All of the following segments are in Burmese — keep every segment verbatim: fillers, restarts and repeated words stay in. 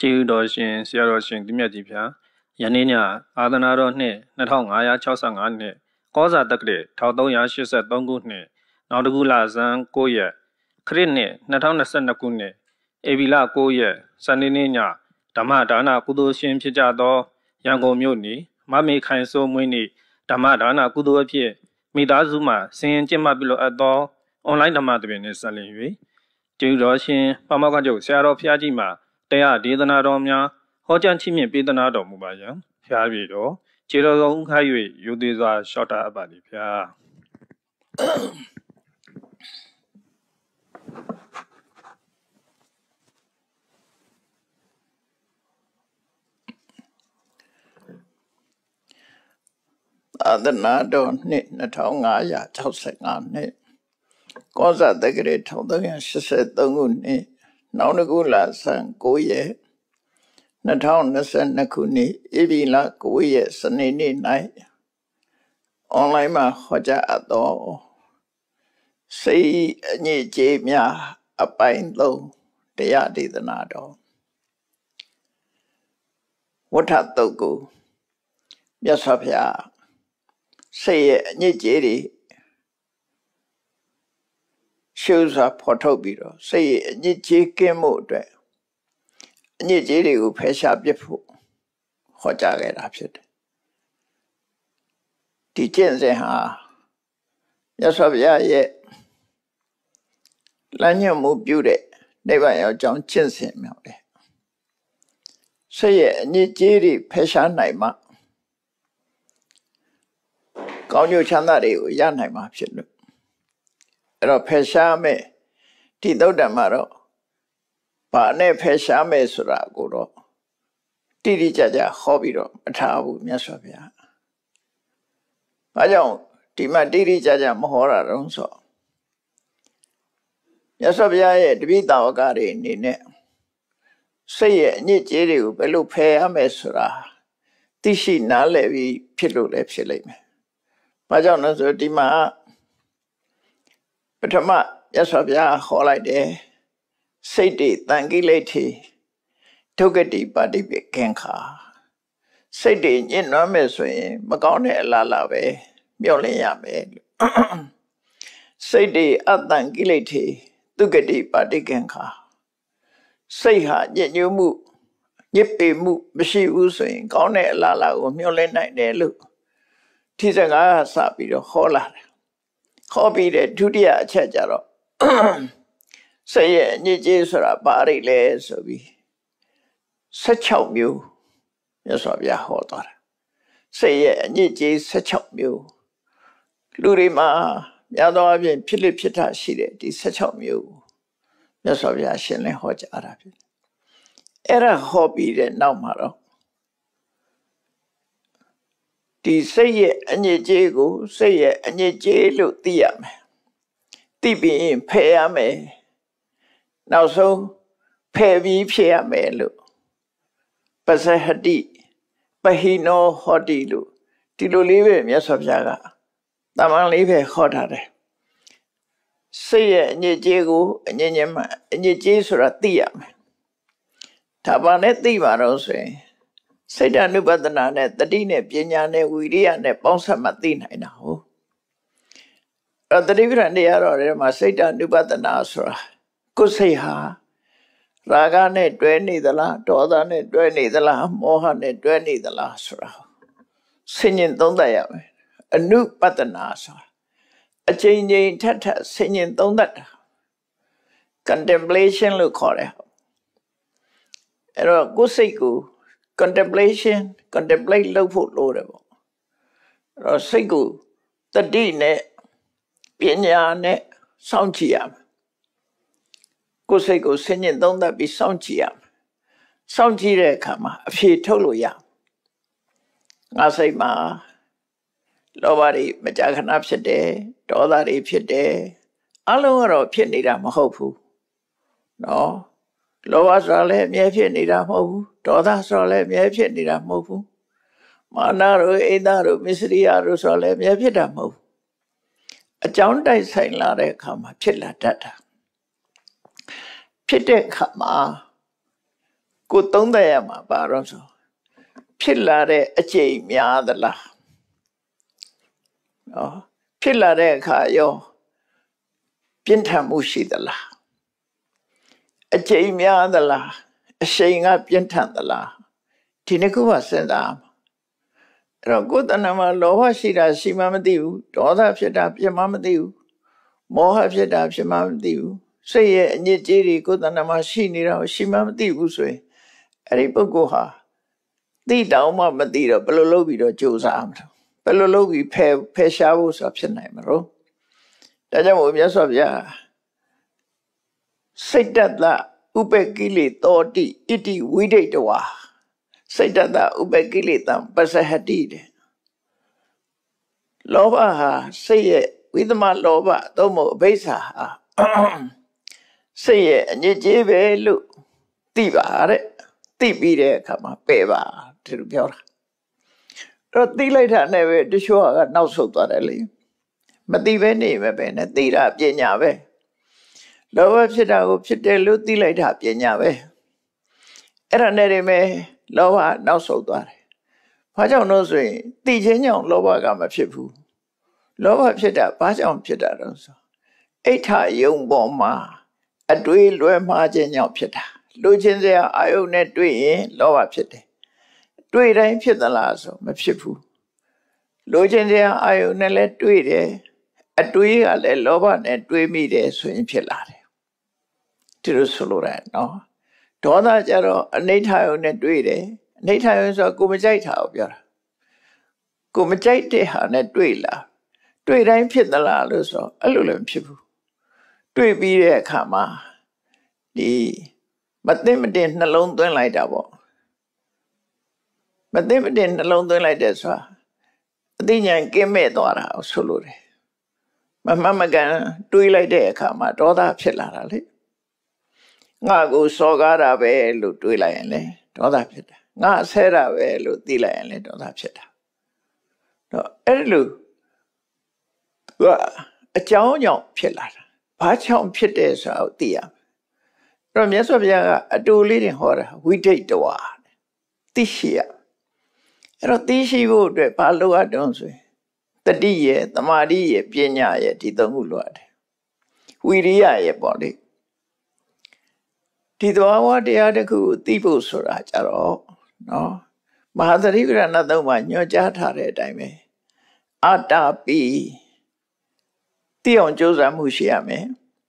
ကျေးဇူးတော်ရှင်ဆရာတော်ရှင်သူမြတ်ကြီးဖျားယနေ့ညအာသနာတော်နှစ်နှစ်ထောင်ငါးရာခြောက်ဆယ့်ငါနှစ်ကောဇာတက္ကရာတစ်ထောင်သုံးရာရှစ်ဆယ့်သုံးခုနှစ်နောက်တကူလဇန်ကိုးရက်ခရစ်နှစ်နှစ်ထောင်နှစ်ဆယ့်နှစ်ခုနှစ်ဧပြီလကိုးရက်စနေနေ့ညဓမ္မဒါနကုသိုလ်ရှင်ဖြစ်ကြသောရန်ကုန်မြို့နေမမေခိုင်စိုးမွေးနေ့ဓမ္မဒါနကုသိုလ်အဖြစ်မိသားစုမှဆင်ရင်ကျင့်မှပြုလို့အပ်သောအွန်လိုင်းဓမ္မသဘင်နှင့်ဆက်လျင်၍ကျေးဇူးတော်ရှင်ပမောက္ခချုပ်ဆရာတော်ဖျားကြီးမှတရားဒေသနာတော်များဟောကြားချီးမြှင့်ပေးသနာတော်မူပါယံဖျားပြီတော်ခြေတော်ဆုံးခိုင်း၍ယူသေးစွာရှော့တာအပ်ပါလိဖျားအာသနာတော်နှစ်နှစ်ထောင်ငါးရာခြောက်ဆယ့်ငါနှစ်ကောဇာတက္ကရာတစ်ထောင်သုံးရာရှစ်ဆယ့်သုံးခုနှစ်နောက်တကူလဆန်းကိုးရက်နှစ်ထောင်နှစ်ဆယ့်နှစ်ခုနှစ်ဧပြီလကိုးရက်စနေနေ့၌အွန်လိုင်းမှာဟောကြားအပ်သောစိတ်အညစ်အကြေးများအပိုင်းသုံးတရားဒေသနာတော်ဝဋ္ဌတုတ်ကိုမြတ်စွာဘုရားစိတ်ရဲ့အညစ်အကြေးတွေရှုစွာဖော်ထုတ်ပြီးတော့စိတ်ရဲ့အညစ်အကြေးကင်းမှုအတွက်အညစ်အကြေးတွေကိုဖယ်ရှားပစ်ဖို့ဟောကြားခဲ့တာဖြစ်တယ်ဒီကျင့်စဉ်ဟာမြတ်စွာဘုရားရဲ့လမ်းညွှန်မှုပြုတဲ့နိဗ္ဗာန်ရောက်ကြောင်းကျင့်စဉ်မြောက်တယ်စိတ်ရဲ့အညစ်အကြေးတွေဖယ်ရှားနိုင်မှကောင်းကျိုးချမ်းသာတွေကိုရနိုင်မှာဖြစ်လို့အဲ့တော့ဖယ်ရှားမယ်ဒီသုတ်တံမှာတော့ဘာနဲ့ဖယ်ရှားမယ်ဆိုတာကိုတော့တိတိကျကျဟောပြီးတော့မထားဘူးမြတ်စွာဘုရား။ဘာကြောင့်ဒီမှာတိတိကျကျမဟောတာတုံးဆိုမြတ်စွာဘုရားရဲ့တပိဿဝကတွေအနေနဲ့စိတ်ရဲ့အညစ်အကြေးတွေကိုဘယ်လိုဖယ်ရမယ်ဆိုတာသိရှိနားလည်ပြီးဖြစ်လို့လည်းဖြစ်လိမ့်မယ်။ဘာကြောင့်လဲဆိုဒီမှာပထမမြတ်စွာဘုရားဟောလိုက်တယ်စိတ်တွေတန်ကိလေထေဒုက္ခတိပါတိပိခင်ခာစိတ်တွေညှဉ်းနှွမ်းမယ်ဆိုရင်မကောင်းတဲ့အလားလားပဲမျောလင့်ရမယ်စိတ်တွေအတန်ကိလေထေဒုက္ခတိပါတိခင်ခာစိတ်ဟာညစ်ညူးမှုညစ်ပေမှုမရှိဘူးဆိုရင်ကောင်းတဲ့အလားလားကိုမျောလင့်နိုင်တယ်လို့ထိစကားစပြီးတော့ဟောလာတယ်ဟောပြီးတဲ့ဒုတိယအချက်ကြတော့စိတ်ရဲ့အညစ်အကြေးဆိုတာဘာတွေလဲဆိုပြီးဆယ့်ခြောက်မျိုးမြတ်စွာဘုရားဟောသွားတာစိတ်ရဲ့အညစ်အကြေးဆယ့်ခြောက်မျိုးလူတွေမှာများသောအားဖြင့်ဖြစ်လိဖြစ်တာရှိတယ်ဒီဆယ့်ခြောက်မျိုးမြတ်စွာဘုရားရှင်းလင်းဟောကြားတာဖြစ်တယ်အဲ့ဒါဟောပြီးတဲ့နောက်မှာတော့ဒီစိတ်ရဲ့အညစ်အကြေးကိုစိတ်ရဲ့အညစ်အကြေးလို့သိရမယ်သိပြီးရင်ဖယ်ရမယ်နောက်ဆုံးဖယ်ပြီးဖြစ်ရမယ်လို့ပစဟတိပဟိနောဟောတိလို့ဒီလိုလေးပဲမြတ်စွာဘုရားကတမန်လေးပဲဟောထားတယ်စိတ်ရဲ့အညစ်အကြေးကိုအညစ်ညမ်းမှအညစ်အကြေးဆိုတာသိရမယ်ဒါပါနဲ့သိပါတော့ဆိုရင်စိတ်ဓာတ်နုပဒနာနဲ့တတိနဲ့ပညာနဲ့ဝိရိယနဲ့ပေါင်းစပ်မှသိနိုင်တာဟုတ်အဲ့တတိပ္ပံတရားတော်ထဲမှာစိတ်ဓာတ်နုပဒနာဆိုတာကိုယ်စိတ်ဟာရာဂနဲ့တွဲနေသလားဒေါသနဲ့တွဲနေသလားမောဟနဲ့တွဲနေသလားဆိုတာဆင်ញင်သုံးသပ်ရမယ်အနုပဒနာဆိုတာအချိန်ချင်းထပ်ထပ်ဆင်ញင်သုံးသပ်တာ contemplation လို့ခေါ်တယ်အဲ့တော့ကိုယ်စိတ်ကို contemplation contemplate လုပ်ဖို့လိုတယ်ပေါ့အဲ့တော့စိတ်ကိုတတိနဲ့ပညာနဲ့စောင့်ကြည့်ရမယ်ကိုယ်စိတ်ကိုဆင်ញင်သုံးသပ်ပြီးစောင့်ကြည့်ရမယ်စောင့်ကြည့်တဲ့အခါမှာအဖြေထုတ်လို့ရငါစိတ်မှာလောဘတွေမကြာခဏဖြစ်တယ်ဒေါသတွေဖြစ်တယ်အလုံးကတော့ဖြစ်နေတာမဟုတ်ဘူးနော်လောဘဆိုတာလည်းအမြဲဖြစ်နေတာမဟုတ်ဘူးဒေါသဆိုတာလည်းအမြဲဖြစ်နေတာမဟုတ်ဘူးမာနတို့အိဒါတို့မစ္စရိယတို့ဆိုတာလည်းအမြဲဖြစ်တာမဟုတ်ဘူးအကြောင်းတိုက်ဆိုင်လာတဲ့အခါမှာဖြစ်လာတတ်တာဖြစ်တဲ့အခါမှာကိုသုံးသပ်ရမှာပါတော့ဆိုဖြစ်လာတဲ့အကျိန်များသလားနော်ဖြစ်လာတဲ့အခါရောပြင်းထန်မှုရှိသလားအကျိန်များသလားအရှိန်ကပြင်းထန်သလားဒီနှစ်ခုကစဉ်းစားမှာအဲ့တော့ကိုယ်တဏ္ဍာမှာလောဘရှိတာရှိမှမသိဘူးဒေါသဖြစ်တာဖြစ်မှမသိဘူးမောဟဖြစ်တာဖြစ်မှမသိဘူးစိတ်ရဲ့အညစ်အကြေးတွေကိုယ်တဏ္ဍာမှာရှိနေတာကိုရှိမှမသိဘူးဆိုရင်အဲ့ဒီပုဂ္ဂိုလ်ဟာသိတောင်မှမသိတော့ဘယ်လိုလုပ်ပြီးတော့ကြိုးစားမှာဘယ်လိုလုပ်ပြီးဖယ်ဖယ်ရှားဖို့ဆိုတာဖြစ်နိုင်မှာလို့ဒါကြောင့်မို့မြတ်စွာဘုရားစိတ်တတ္တဥပ္ပကိလေသောတိဣတိဝိဒိတဝါစိတ်တတ္တဥပ္ပကိလေတံပစဟတိတဲ့လောဘဟာစိတ်ရဲ့ဝိသမလောဘသို့မဟုတ်အဘိဓါဟာစိတ်ရဲ့အညစ်အကြေးပဲလို့သိပါတဲ့သိပြီးတဲ့အခါမှာပယ်ပါဒီလိုပြောတာတော့သိလိုက်တာနဲ့ပဲတချို့ကနောက်ဆုတ်သွားတယ်လေမသိပဲနေပဲပဲနဲ့သိတာပညာပဲလောဘဖြစ်တာကိုဖြစ်တယ်လို့သိလိုက်တာပညာပဲအဲ့ဒါနဲ့တည်းပဲလောဘနောက်ဆုတ်သွားတယ်ဘာကြောင့်လို့ဆိုရင်သိချင်းကြောင့်လောဘကမဖြစ်ဘူးလောဘဖြစ်တာဘာကြောင့်ဖြစ်တာတော့ဆိုအိဋ္ဌယုံပေါ်မှာအတွေးလွဲမှားခြင်းကြောင့်ဖြစ်တာလူချင်းစရာအာယုန်နဲ့တွေ့ရင်လောဘဖြစ်တယ်တွေ့တိုင်းဖြစ်သလားဆိုမဖြစ်ဘူးလူချင်းစရာအာယုန်နဲ့လည်းတွေ့တယ်အတွေးကလည်းလောဘနဲ့တွေးမိတယ်ဆိုရင်ဖြစ်လာတယ်ဒီလိုဆိုလိုတယ်နော်ဒေါသကြတော့အနိဋ္ဌယုန်နဲ့တွေ့တယ်အနိဋ္ဌယုန်ဆိုကိုမကြိုက်တာကိုပြောတာကိုမကြိုက်တဲ့ဟာနဲ့တွေ့လာတွေ့တိုင်းဖြစ်သလားလို့ဆိုအဲ့လိုလည်းမဖြစ်ဘူးတွေ့ပြီးတဲ့အခါမှာဒီမသိမတင်နှလုံးသွင်းလိုက်တာပေါ့မသိမတင်နှလုံးသွင်းလိုက်တဲ့ဆိုတာအသိဉာဏ်ကင်းမဲ့သွားတာဆိုလို့တယ်မမှန်မကန်တွေးလိုက်တဲ့အခါမှာဒေါသဖြစ်လာတာလေငါကိုစော်ကားတာပဲလို့တွေးလိုက်ရင်လေဒေါသဖြစ်တာငါဆဲတာပဲလို့သိလိုက်ရင်လေဒေါသဖြစ်တာတော့အဲ့လိုသူကအကြောင်းကြောင့်ဖြစ်လာတာဘာကြောင့်ဖြစ်တယ်ဆိုတာကိုသိရမယ်အဲ့တော့မြတ်စွာဘုရားကအတူလေးတွေဟောတာဝိဒိတဝါသိရှိရအဲ့တော့သိရှိဖို့အတွက်ဘာလိုအပ်တုံးဆိုရင်တတိရဲ့သမာဓိရဲ့ပညာရဲ့ဒီသုံးခုလိုအပ်တယ်ဝိရိယရဲ့ပေါ့လေဒီသဘာဝတရားတစ်ခုကိုသိဖို့ဆိုတာကြတော့နော်မဟာသတိပဋ္ဌာန်သုံးပါညွှန်ကြားထားတဲ့အတိုင်းပဲအတ္တပိသိအောင်ကြိုးစားမှုရှိရမယ်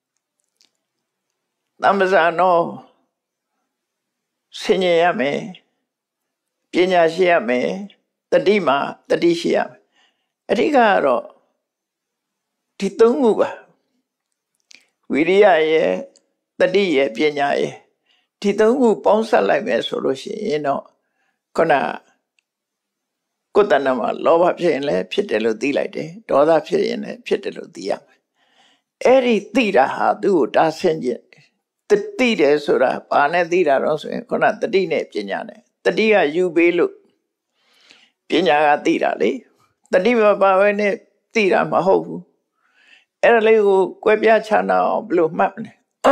သမ္ပဇာနောဆင်ញင်ရမယ်ပညာရှိရမယ်တတိမှာတတိရှိရမယ်အဓိကကတော့ဒီသုံးခုပါဝိရိယရဲ့တတိရဲ့ပညာရဲ့ဒီသုံးခုပေါင်းစပ်လိုက်မယ်ဆိုလို့ရှိရင်တော့ခုနကိုယ်တဏ္ဍမှာလောဘဖြစ်ရင်လည်းဖြစ်တယ်လို့သိလိုက်တယ်ဒေါသဖြစ်ရင်လည်းဖြစ်တယ်လို့သိရမယ်အဲ့ဒီသိတာဟာသူ့ကိုတားဆင်းခြင်းတတိတယ်ဆိုတာဘာနဲ့သိတာတော့ဆိုရင်ခုနတတိနဲ့ပညာနဲ့တတိကယူပေးလို့ပညာကသိတာလေတတိမပါဘဲနဲ့သိတာမဟုတ်ဘူးအဲ့ဒါလေးကိုကွဲပြားခြားနာအောင်ဘယ်လိုမှတ်မလဲ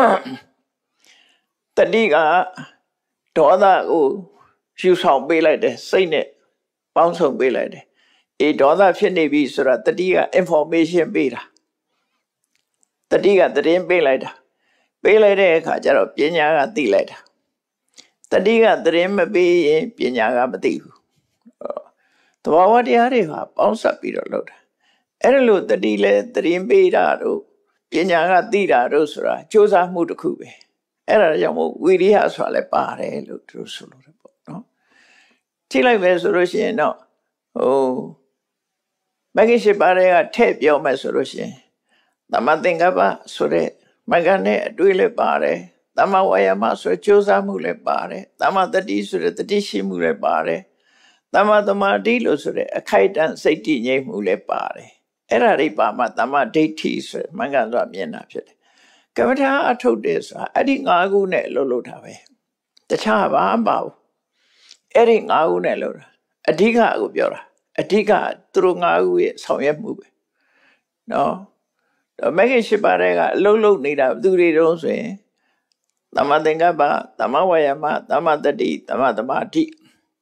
တတိကဒေါသကိုယူဆောင်ပေးလိုက်တယ်စိတ်နဲ့ပေါင်းစုံပေးလိုက်တယ်အေးဒေါသဖြစ်နေပြီဆိုတာတတိက information ပေးတာတတိကသတင်းပေးလိုက်တာပေးလိုက်တဲ့အခါကျတော့ပညာကသိလိုက်တာတတိကသတင်းမပေးရင်ပညာကမသိဘူးသဘာဝတရားတွေဟာပေါင်းစပ်ပြီးတော့လုပ်တာအဲ့ဒါလို့တတိလဲသတင်းပေးတာတို့ပညာကသိတာတို့ဆိုတာစ조사မှုတစ်ခုပဲအဲ့ဒါကြောင့်မို့ဝိရိယဆိုတာလဲပါတယ်လို့သူတို့ဆိုလို့တယ်ပေါ့နော်ကြည့်လိုက်ပဲဆိုလို့ရှိရင်တော့ဟိုမဂ္ဂင်၈ပါးတွေကထည့်ပြောမယ်ဆိုလို့ရှိရင်သမသင်္ကပ္ပဆိုတဲ့မဂ္ဂနဲ့အတွေ့လည်းပါတယ်သမဝါယာမဆိုကြိုးစားမှုလည်းပါတယ်သမတတိဆိုတဲ့တတိရှိမှုလည်းပါတယ်သမသမာဓိလို့ဆိုတဲ့အခိုက်အတန့်စိတ်တည်ငြိမ်မှုလည်းပါတယ်အဲ့ဒါတွေပါမှသမဒိဋ္ဌိဆိုမင်္ဂန်စွာမြင်တာဖြစ်တယ်ကမ္မထာအထုတ်တယ်ဆိုတာအဲ့ဒီ၅ခုနဲ့လှုပ်လှုပ်တာပဲတခြားဘာမှမပါဘူးအဲ့ဒီ၅ခုနဲ့လှုပ်တာအဓိကကိုပြောတာအဓိကသူတို့၅ခုရဲ့ဆောင်ရွက်မှုပဲနော်မဂ္ဂင်၈ပါးတွေကအလုံးလုံးနေတာဘယ်သူတွေတုံးဆိုရင်သမ္မာသင်္ကပ္ပသမ္မာဝါယာမသမ္မာတတိသမ္မာသမာဓိ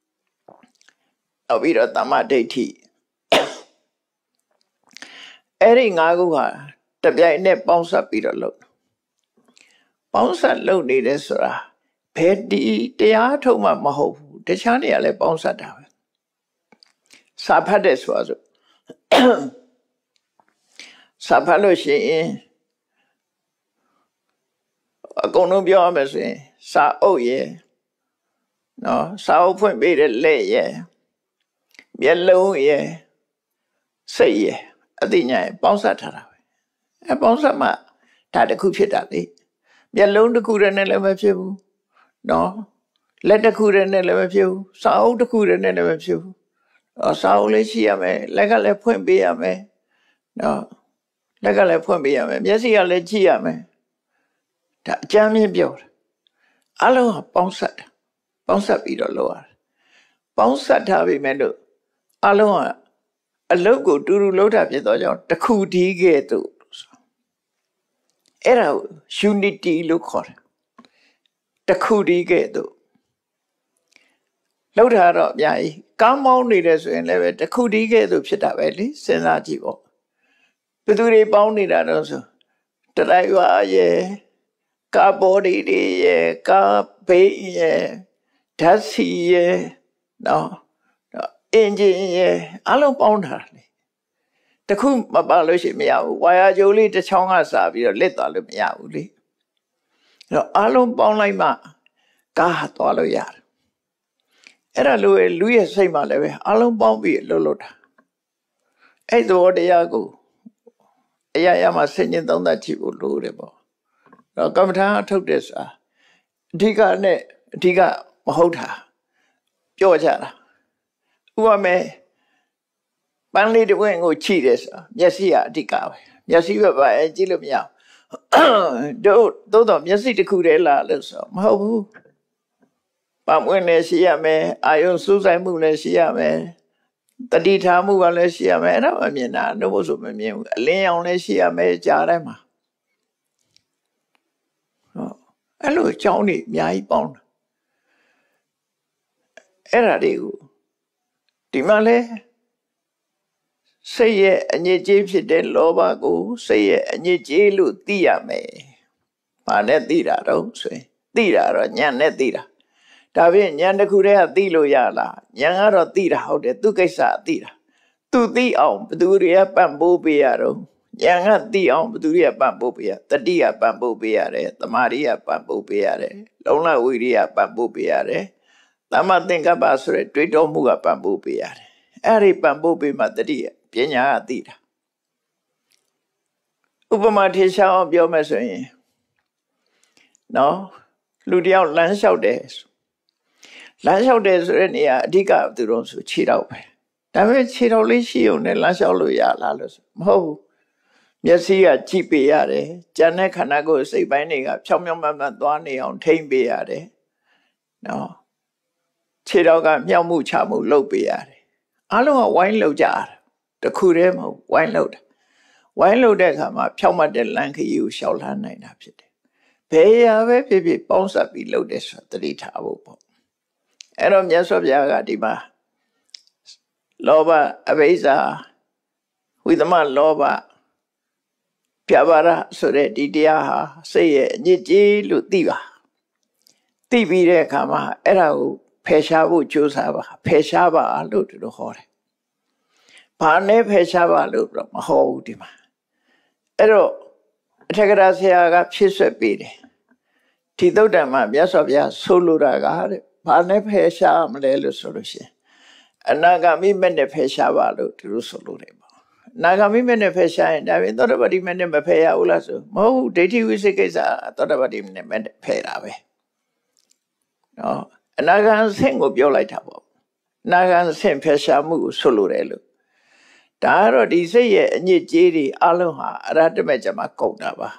နောက်ပြီးတော့သမ္မာဒိဋ္ဌိအဲ့ဒီ၅ခုဟာတပြိုင်နက်ပေါင်းစပ်ပြီးတော့လုပ်ပေါင်းစပ်လုပ်နေတယ်ဆိုတာဘယ်ဒီတရားထုတ်မှမဟုတ်ဘူးတခြားနေရာလဲပေါင်းစပ်တာပဲစာဖတ်တဲ့ဆိုတာဆိုစာဖတ်လို့ရှိရင်အကုန်လုံးပြောရမယ်ဆိုရင်စာအုပ်ရယ်နော်စာအုပ်ဖွင့်ပေးတဲ့လက်ရယ်မျက်လုံးရယ်စိတ်ရယ်အသိဉာဏ်ရယ်ပေါင်းစပ်ထားတာပဲအဲပေါင်းစပ်မှဒါတစ်ခုဖြစ်တာလေမျက်လုံးတစ်ခုတည်းနဲ့လည်းမဖြစ်ဘူးနော်လက်တစ်ခုတည်းနဲ့လည်းမဖြစ်ဘူးစာအုပ်တစ်ခုတည်းနဲ့လည်းမဖြစ်ဘူးအော်စာအုပ်လေးရှိရမယ်လက်ကလည်းဖွင့်ပေးရမယ်နော်လက်ကလည်းဖွင့်ပေးရမယ်မျက်စိကလည်းကြည့်ရမယ်ဒါအကြမ်းမြင့်ပြောတာအလုံးကပေါင်းစပ်တာပေါင်းစပ်ပြီးတော့လုပ်ရတယ်ပေါင်းစပ်ထားပြီမဲ့လို့အလုံးကအလုတ်ကိုတူတူလုပ်တာဖြစ်တော့ကြောင့်တစ်ခုတည်းကဲ့သို့အဲ့ဒါကို unity လို့ခေါ်တယ်တစ်ခုတည်းကဲ့သို့လောက်တာတော့အများကြီးကောင်းမောင်းနေတယ်ဆိုရင်လည်းပဲတစ်ခုတည်းကဲ့သို့ဖြစ်တာပဲလေစဉ်းစားကြည့်ပေါ့ဘယ်သူတွေပေါင်းနေတာတော့ဆိုတရိုက်ဝါရဲ့ကာဘောဒီတွေရဲ့ကာဘေးရဲ့ဓာတ်စီရဲ့နော်အင်ဂျင်ရဲ့အလုံးပေါင်းတာလေတခုမပါလို့ရှိရင်မရဘူးဝါယာကြိုးလေးတစ်ချောင်းကစားပြီးတော့လက်သွားလို့မရဘူးလေအဲ့တော့အလုံးပေါင်းလိုက်မှကားသွားလို့ရတယ်အဲ့ဒါလိုလူရဲ့စိတ်မှလည်းပဲအလုံးပေါင်းပြီးလှုပ်လှုပ်တာအဲ့သဘောတရားကိုအရာရာမှာဆင်ញင်သုံးသပ်ကြည့်ဖို့လိုတယ်ပေါ့တော့ကမ္မထာအထုတ်တယ်ဆိုတာအဓိကနဲ့အဓိကမဟုတ်တာပြောကြတာဥပမာပန်းလေးတစ်ပွင့်ကိုချိတယ်ဆိုတာမျက်စိကအဓိကပဲမျက်စိပဲပါအဲကြည့်လို့မရဘူးတို့တော့မျက်စိတစ်ခုတည်းလားလို့ဆိုမဟုတ်ဘူးပန်းပွင့်လည်းရှိရမယ်အာယုံစူးစိုက်မှုလည်းရှိရမယ်တတိထားမှုကလည်းရှိရမယ်အဲ့ဒါမမြင်တာတို့ဆိုမမြင်ဘူးအလင်းရောင်လည်းရှိရမယ်ကြားတိုင်းမှာဟောအဲ့လိုအကြောင်းတွေအများကြီးပေါင်းတာအဲ့ဒါတွေကိုဒီမှာလဲစိတ်ရဲ့အညစ်အကြေးဖြစ်တဲ့လောဘကိုစိတ်ရဲ့အညစ်အကြေးလို့သိရမယ်။ဘာနဲ့သိတာတော့ဆိုရင်သိတာတော့ဉာဏ်နဲ့သိတာ။ဒါဖြင့်ဉာဏ်တစ်ခုတည်းကသိလို့ရလား။ဉာဏ်ကတော့သိတာဟုတ်တယ်သူကိစ္စသိတာ။သူသိအောင်ဘသူတွေကပံ့ပိုးပေးရတော့ဉာဏ်ကသိအောင်ဘသူတွေကပံ့ပိုးပေးရတတိကပံ့ပိုးပေးရတယ်သမာဓိကပံ့ပိုးပေးရတယ်လုံလဝိရိယပံ့ပိုးပေးရတယ်သမ္မာသင်္ကပ္ပဆိုတဲ့တွေးတောမှုကပံ့ပိုးပေးရတယ်အဲ့ဒီပံ့ပိုးပေးမှတတိယပညာကသိတာဥပမာထေရှားအောင်ပြောမယ်ဆိုရင်နော်လူတယောက်လမ်းလျှောက်တယ်လမ်းလျှောက်တယ်ဆိုတဲ့နေရာအဓိကသူတို့ဆိုခြေတော့ပဲဒါပေမဲ့ခြေတော့လေးရှိုံနဲ့လမ်းလျှောက်လို့ရလားလို့ဆိုမဟုတ်ဘူးမျက်စိကကြည့်ပေးရတယ်ကြံတဲ့ခန္ဓာကိုယ်စိတ်ပိုင်းတွေကဖြောင်းဖြောင်းမှန်မှန်သွားနေအောင်ထိမ့်ပေးရတယ်နော်ခြေတော့ကမြောက်မှုချမှုလုပ်ပေးရတယ်အားလုံးကဝိုင်းလုပ်ကြတာတခုတည်းမဟုတ်ဝိုင်းလုပ်တာဝိုင်းလုပ်တဲ့အခါမှာဖြောင်းမှတ်တဲ့လမ်းခရီးကိုရှောက်လှမ်းနိုင်တာဖြစ်တယ်ဘယ်ရာပဲဖြစ်ဖြစ်ပေါင်းစပ်ပြီးလုပ်တယ်ဆိုတာသတိထားဖို့ပေါ့အဲ့တော့မြတ်စွာဘုရားကဒီမှာလောဘအဘိဇ္ဇာဝိသမလောဘပြပါရဆိုတဲ့ဒီတရားဟာစိတ်ရဲ့အညစ်အကြေးလို့သိပါသိပြီးတဲ့အခါမှာအဲ့ဒါကိုဖယ်ရှားဖို့ကြိုးစားပါဖယ်ရှားပါလို့သူတို့ဟောတယ်ဘာနဲ့ဖယ်ရှားပါလို့တော့မဟောဘူးဒီမှာအဲ့တော့အထက်ကရာဆရာကဖြစ်ဆွဲပေးတယ်ဒီသုတ်တံမှာမြတ်စွာဘုရားဆိုလိုတာကတဲ့ဘာနဲ့ဖယ်ရှားမလဲလို့ဆိုလို့ရှိရင်အနာဂါမိမဲ့နဲ့ဖယ်ရှားပါလို့သူတို့ဆိုလိုတယ်ပေါ့အနာဂါမိမဲ့နဲ့ဖယ်ရှားရင်ဒါပြင်သောတပတိမဲ့နဲ့မဖယ်ရဘူးလားဆိုမဟုတ်ဘူးဒိဋ္ဌိဝိသိကိစ္စသောတပတိမဲ့နဲ့ဖယ်တာပဲနော်အနာဂံဆင့်ကိုပြောလိုက်တာပေါ့အနာဂံဆင့်ဖယ်ရှားမှုကိုဆိုလိုတယ်လို့ဒါကတော့ဒီစိတ်ရဲ့အညစ်အကြေးတွေအလုံးဟာအရဟတမေကျမှာကုန်တာပါ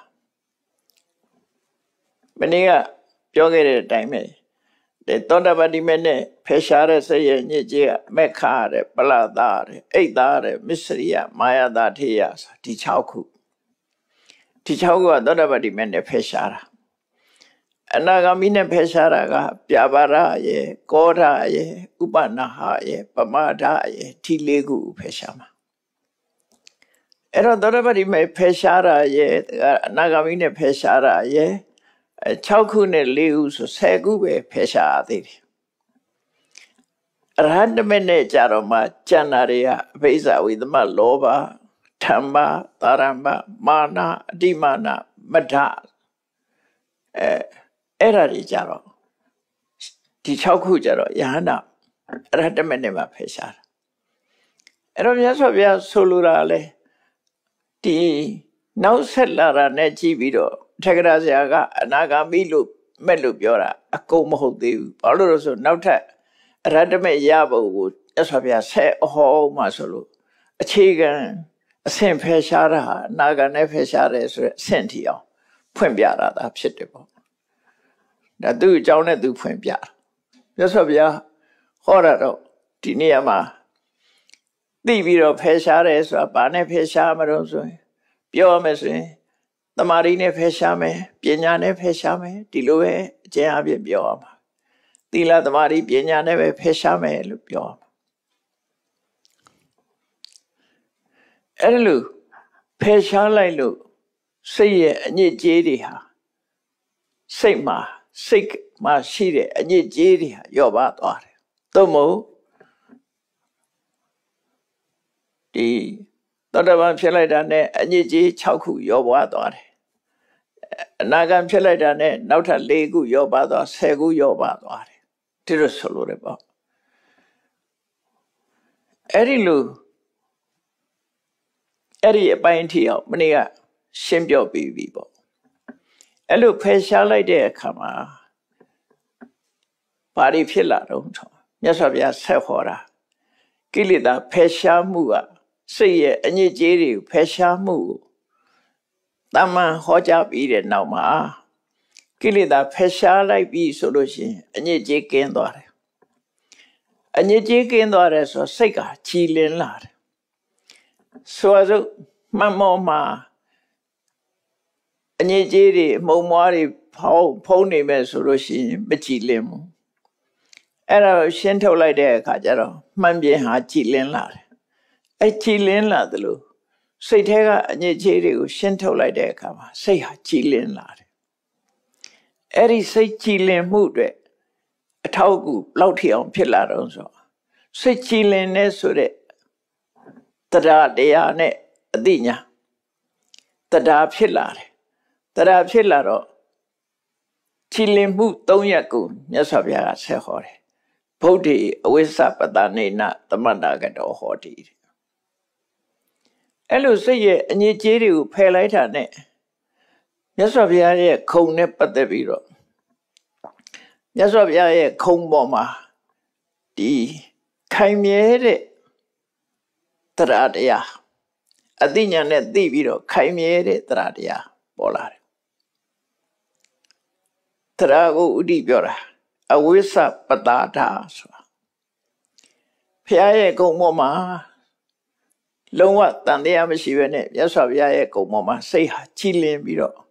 မနေ့ကပြောခဲ့တဲ့အတိုင်းပဲဒီသောတပတိမေနဲ့ဖယ်ရှားတဲ့စိတ်ရဲ့အညစ်အကြေးကမက္ခတဲ့ပလတာတဲ့အိတ်သားတဲ့မစ္စရိယမာယတာထေယဒီ၆ခုဒီ၆ခုကသောတပတိမေနဲ့ဖယ်ရှားတာအနာဂါမိနဲ့ဖယ်ရှားတာကပြပါရရဲ့ကောဓာရဲ့ဥပနာဟရဲ့ပမာဒရဲ့ဒီလေးခုဖယ်ရှားမှာအဲ့တော့သောတာပတိမေဖယ်ရှားတာရဲ့အနာဂါမိနဲ့ဖယ်ရှားတာရဲ့၆ခုနဲ့၄ခုဆို၁၀ခုပဲဖယ်ရှားရသေးတယ်အရဟတမေနဲ့ကြတော့မှကျန်တာတွေကအဘိဇဝိသမလောဘဓမ္မသာရမမာနအတိမာနမဒအဲအဲ့ဒါတွေကြတော့ဒီ၆ခုကြတော့ယဟန္တာအရဟတမေနဲ့မှဖယ်ရှားတာအဲ့တော့မြတ်စွာဘုရားဆိုလိုတာလေဒီနောက်ဆက်လာတာနဲ့ကြည့်ပြီးတော့ထက္ကရာဆရာကအနာဂါမိလို့မဲ့လို့ပြောတာအကုန်မဟုတ်သေးဘူးဘာလို့လဲဆိုနောက်ထပ်အရဟတမေရဖို့ကိုမြတ်စွာဘုရားဆက်ဟောမှဆိုလို့အခြေခံအဆင့်ဖယ်ရှားတာအနာဂါနဲ့ဖယ်ရှားတယ်ဆိုတဲ့အဆင့်ထီအောင်ဖွင့်ပြတာဒါဖြစ်တယ်ပေါ့ဒါသူ့အကြောင်းနဲ့သူဖွင့်ပြတာမြတ်စွာဘုရားဟောတာတော့ဒီနေရာမှာသိပြီးတော့ဖယ်ရှားတယ်ဆိုတာဘာနဲ့ဖယ်ရှားမလို့ဆိုရင်ပြောရမယ်ဆိုရင်တမာရီနဲ့ဖယ်ရှားမယ်ပညာနဲ့ဖယ်ရှားမယ်ဒီလိုပဲအကျဉ်းအပြည့်ပြောရမှာသီလတမာရီပညာနဲ့ပဲဖယ်ရှားမယ်လို့ပြောရမှာအဲ့လိုဖယ်ရှားလိုက်လို့စိတ်ရဲ့အညစ်အကြေးတွေဟာစိတ်မှာစိတ်မှာရှိတဲ့အညစ်အကြေးတွေဟာလျော့ပါသွားတယ်သို့မဟုတ်ဒီသောတာပန်ဖြစ်လိုက်တာနဲ့အညစ်အကြေး၆ခုလျော့ပါသွားတယ်အနာဂံဖြစ်လိုက်တာနဲ့နောက်ထပ်၄ခုလျော့ပါသွား၁၀ခုလျော့ပါသွားတယ်ဒီလိုဆိုလို့ရပေါ့အဲ့ဒီလိုအဲ့ဒီအပိုင်းထီအောင်မနေ့ကရှင်းပြပြီးပြီပေါ့အဲ့လိုဖယ်ရှားလိုက်တဲ့အခါမှာဘာတွေဖြစ်လာတော့ဆိုမြတ်စွာဘုရားဆက်ဟောတာကိလေသာဖယ်ရှားမှုကစိတ်ရဲ့အညစ်အကြေးတွေကိုဖယ်ရှားမှုကိုတမန်ဟောကြားပြီးတဲ့နောက်မှာကိလေသာဖယ်ရှားလိုက်ပြီဆိုလို့ရှိရင်အညစ်အကြေးကင်းသွားတယ်အညစ်အကြေးကင်းသွားတယ်ဆိုစိတ်ကကြည်လင်လာတယ်ဆိုတော့မှန်မောမှာအညစ်အကြေးတွေအမှုံမွားတွေဖောင်းဖုံးနေမဲ့ဆိုလို့ရှိရင်မကြည်လင်ဘူးအဲ့ဒါကိုရှင်းထုတ်လိုက်တဲ့အခါကျတော့မှန်ပြင်ဟာကြည်လင်လာတယ်အဲ့ကြည်လင်လာသလိုစိတ်ထဲကအညစ်အကြေးတွေကိုရှင်းထုတ်လိုက်တဲ့အခါမှာစိတ်ဟာကြည်လင်လာတယ်အဲ့ဒီစိတ်ကြည်လင်မှုတွေအထောက်အကူလောက်ထိအောင်ဖြစ်လာတော့ဆိုစိတ်ကြည်လင်နေဆိုတဲ့တရားတရားနဲ့အသိဉာဏ်တရားဖြစ်လာတယ်တရားဖြစ်လာတော့ကြည်လင်မှု၃ရပ်ကိုမြတ်စွာဘုရားကဆက်ဟောတယ်ဗုဒ္ဓေအဝိစ္စပတနေနသမန္တာကတော်ဟောတိအဲ့လိုစိတ်ရဲ့အညစ်အကြေးတွေကိုဖယ်လိုက်တာနဲ့မြတ်စွာဘုရားရဲ့ခုံနဲ့ပတ်သက်ပြီးတော့မြတ်စွာဘုရားရဲ့ခုံပေါ်မှာဒီခိုင်မြဲတဲ့တရားတရားအသိဉာဏ်နဲ့သိပြီးတော့ခိုင်မြဲတဲ့တရားတရားပေါ်လာတယ်တရားကိုဥဒိပြောတာအဝိစ္စပတာဒဆိုတာဘုရားရဲ့ဂုဏ်ပေါ်မှာလုံးဝတန်တရားမရှိဘဲနဲ့မြတ်စွာဘုရားရဲ့ဂုဏ်ပေါ်မှာစိတ်ဟာကြည်လင်ပြီးတော့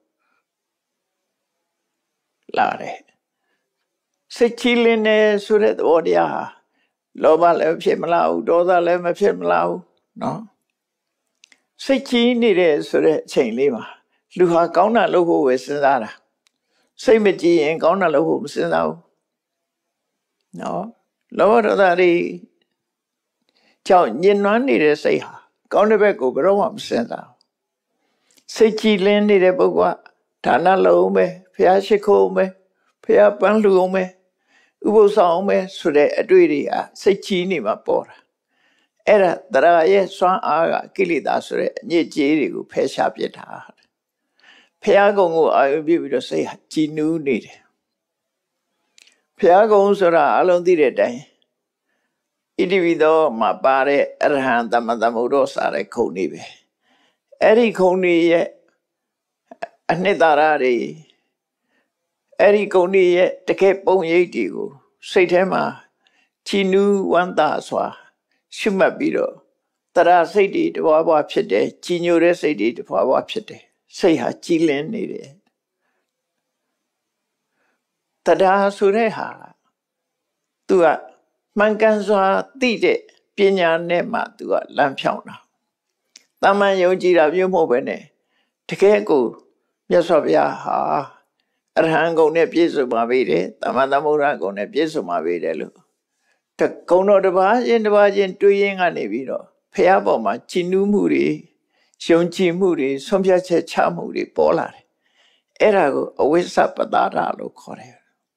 လာတယ်စိတ်ကြည်လင်နေဆိုတဲ့သဘောတရားဟာလောဘလည်းဖြစ်မလာဘူးဒေါသလည်းမဖြစ်မလာဘူးနော်စိတ်ကြီးနေတဲ့ဆိုတဲ့အချိန်လေးမှာလူဟာကောင်းတာလုပ်ဖို့ပဲစဉ်းစားတာစိတ်မကြည်ရင်ကောင်းတာလုပ်ဖို့မစဉ်းစားဘူးနော်လောဘဒေါသတွေကြောင့်ညှဉ်းနှွမ်းနေတဲ့စိတ်ဟာကောင်းတဲ့ဘက်ကိုဘယ်တော့မှမစဉ်းစားဘူးစိတ်ကြည်လင်းနေတဲ့ပုဂ္ဂိုလ်ကဒါနလုပ်အောင်ပဲဖျားရှိခိုးအောင်ပဲဖျားပန်းလှူအောင်ပဲဥပုသ်ဆောင်အောင်ပဲဆိုတဲ့အတွေ့တွေဟာစိတ်ကြီးနေမှာပေါ်တာအဲ့ဒါတရားရဲ့စွမ်းအားကကိလေသာဆိုတဲ့အညစ်အကြေးတွေကိုဖယ်ရှားပြစ်တာဖျားကုံကိုအာရုံပြုပြီးတော့စိတ်ဟာကြည်နူးနေတယ်ဖျားကုံဆိုတာအလုံးသိတဲ့အတိုင်းဣတိပိသောမှာပါတဲ့အရဟံသမ္မာသမ္ဗုဒ္ဓစာတဲ့ခုံနေပဲအဲ့ဒီခုံနေရဲ့အနှစ်သာရတွေအဲ့ဒီခုံနေရဲ့တကယ်ပုံရိပ်တွေကိုစိတ်ထဲမှာကြည်နူးဝမ်းသာစွာရှုမှတ်ပြီးတော့တရားစိတ်တွေတဘွားဘွားဖြစ်တယ်ကြည်ညိုတဲ့စိတ်တွေတဘွားဘွားဖြစ်တယ်စိတ်ဟာကြည်လင်းနေတယ်တရားဆိုတဲ့ဟာသူကမှန်ကန်စွာသိတဲ့ပညာနဲ့မှသူကလမ်းဖြောင်းတာတမန်ယုံကြည်တာမျိုးမဟုတ်ပဲနဲ့တကယ်ကိုမြတ်စွာဘုရားဟာအရဟံဂုဏ်နဲ့ပြည့်စုံပါပြီတဲ့တမန်သမုဒ္ဒရာဂုဏ်နဲ့ပြည့်စုံပါပြီတဲ့လို့တကုံတော်တစ်ပါးချင်းတစ်ပါးချင်းတွေးရင်းကနေပြီးတော့ဘုရားပေါ်မှာကြည်နူးမှုတွေယုံကြည်မှုတွေဆုံးဖြတ်ချက်ချမှုတွေပေါ်လာတယ်အဲ့ဒါကိုအဝိဇ္ဇပတာရလို့ခေါ်တယ်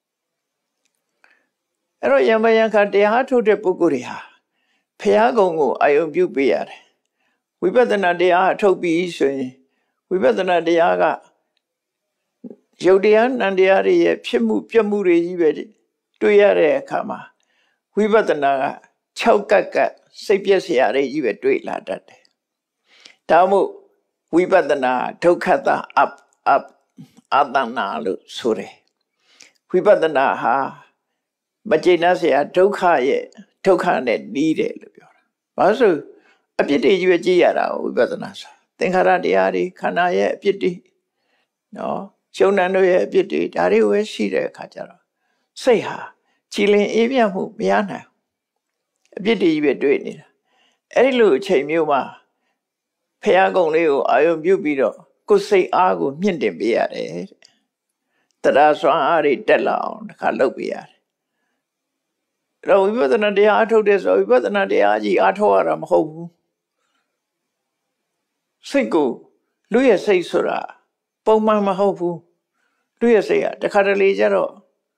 အဲ့တော့ယမယံခတရားထုတ်တဲ့ပုဂ္ဂိုလ်တွေဟာဘုရားကုံကိုအာယုံပြုပေးရတယ်ဝိပဿနာတရားထုတ်ပြီးဆိုရင်ဝိပဿနာတရားကယုတ်တရားနံတရားတွေရဲ့ဖြစ်မှုပြတ်မှုတွေကြီးပဲတွေ့ရတဲ့အခါမှာဝိပဿနာက၆ကပ်ကပ်စိတ်ပြည့်စရာတွေကြီးပဲတွေ့လာတတ်တယ်ဒါမို့ဝိပဿနာဒုက္ခတာအပ်အပ်အတ္တနာလို့ဆိုတယ်ဝိပဿနာဟာမကျေနပ်စရာဒုက္ခရဲ့ဒုက္ခနဲ့နီးတယ်လို့ပြောတာဘာလို့ဆိုအပြစ်တွေကြီးပဲကြည့်ရတာဝိပဿနာဆိုသင်္ခါရတရားတွေခန္ဓာရဲ့အပြစ်တွေနော်ရှုံဏတို့ရဲ့အပြစ်တွေဒါတွေပဲရှိတဲ့အခါကျတော့စိတ်ဟာကြည်လင်အေးမြတ်မှုမရနိုင်အပြစ်တွေကြီးပဲတွေ့နေတာအဲ့ဒီလိုအချိန်မျိုးမှာဖျားကုံလေးကိုအာယုံပြုပြီးတော့ကိုယ်စိတ်အားကိုမြင့်တင်ပေးရတယ်တရားစွမ်းအားတွေတက်လာအောင်တစ်ခါလုပ်ပေးရတယ်အဲ့တော့ဝိပဿနာတရားအထုတ်တဲ့ဆိုဝိပဿနာတရားကြီးအထုတ်ရတာမဟုတ်ဘူးစိတ်ကိုလူရဲ့စိတ်ဆိုတာပုံမှန်မဟုတ်ဘူးလူရဲ့စိတ်ကတခါတလေကျတော့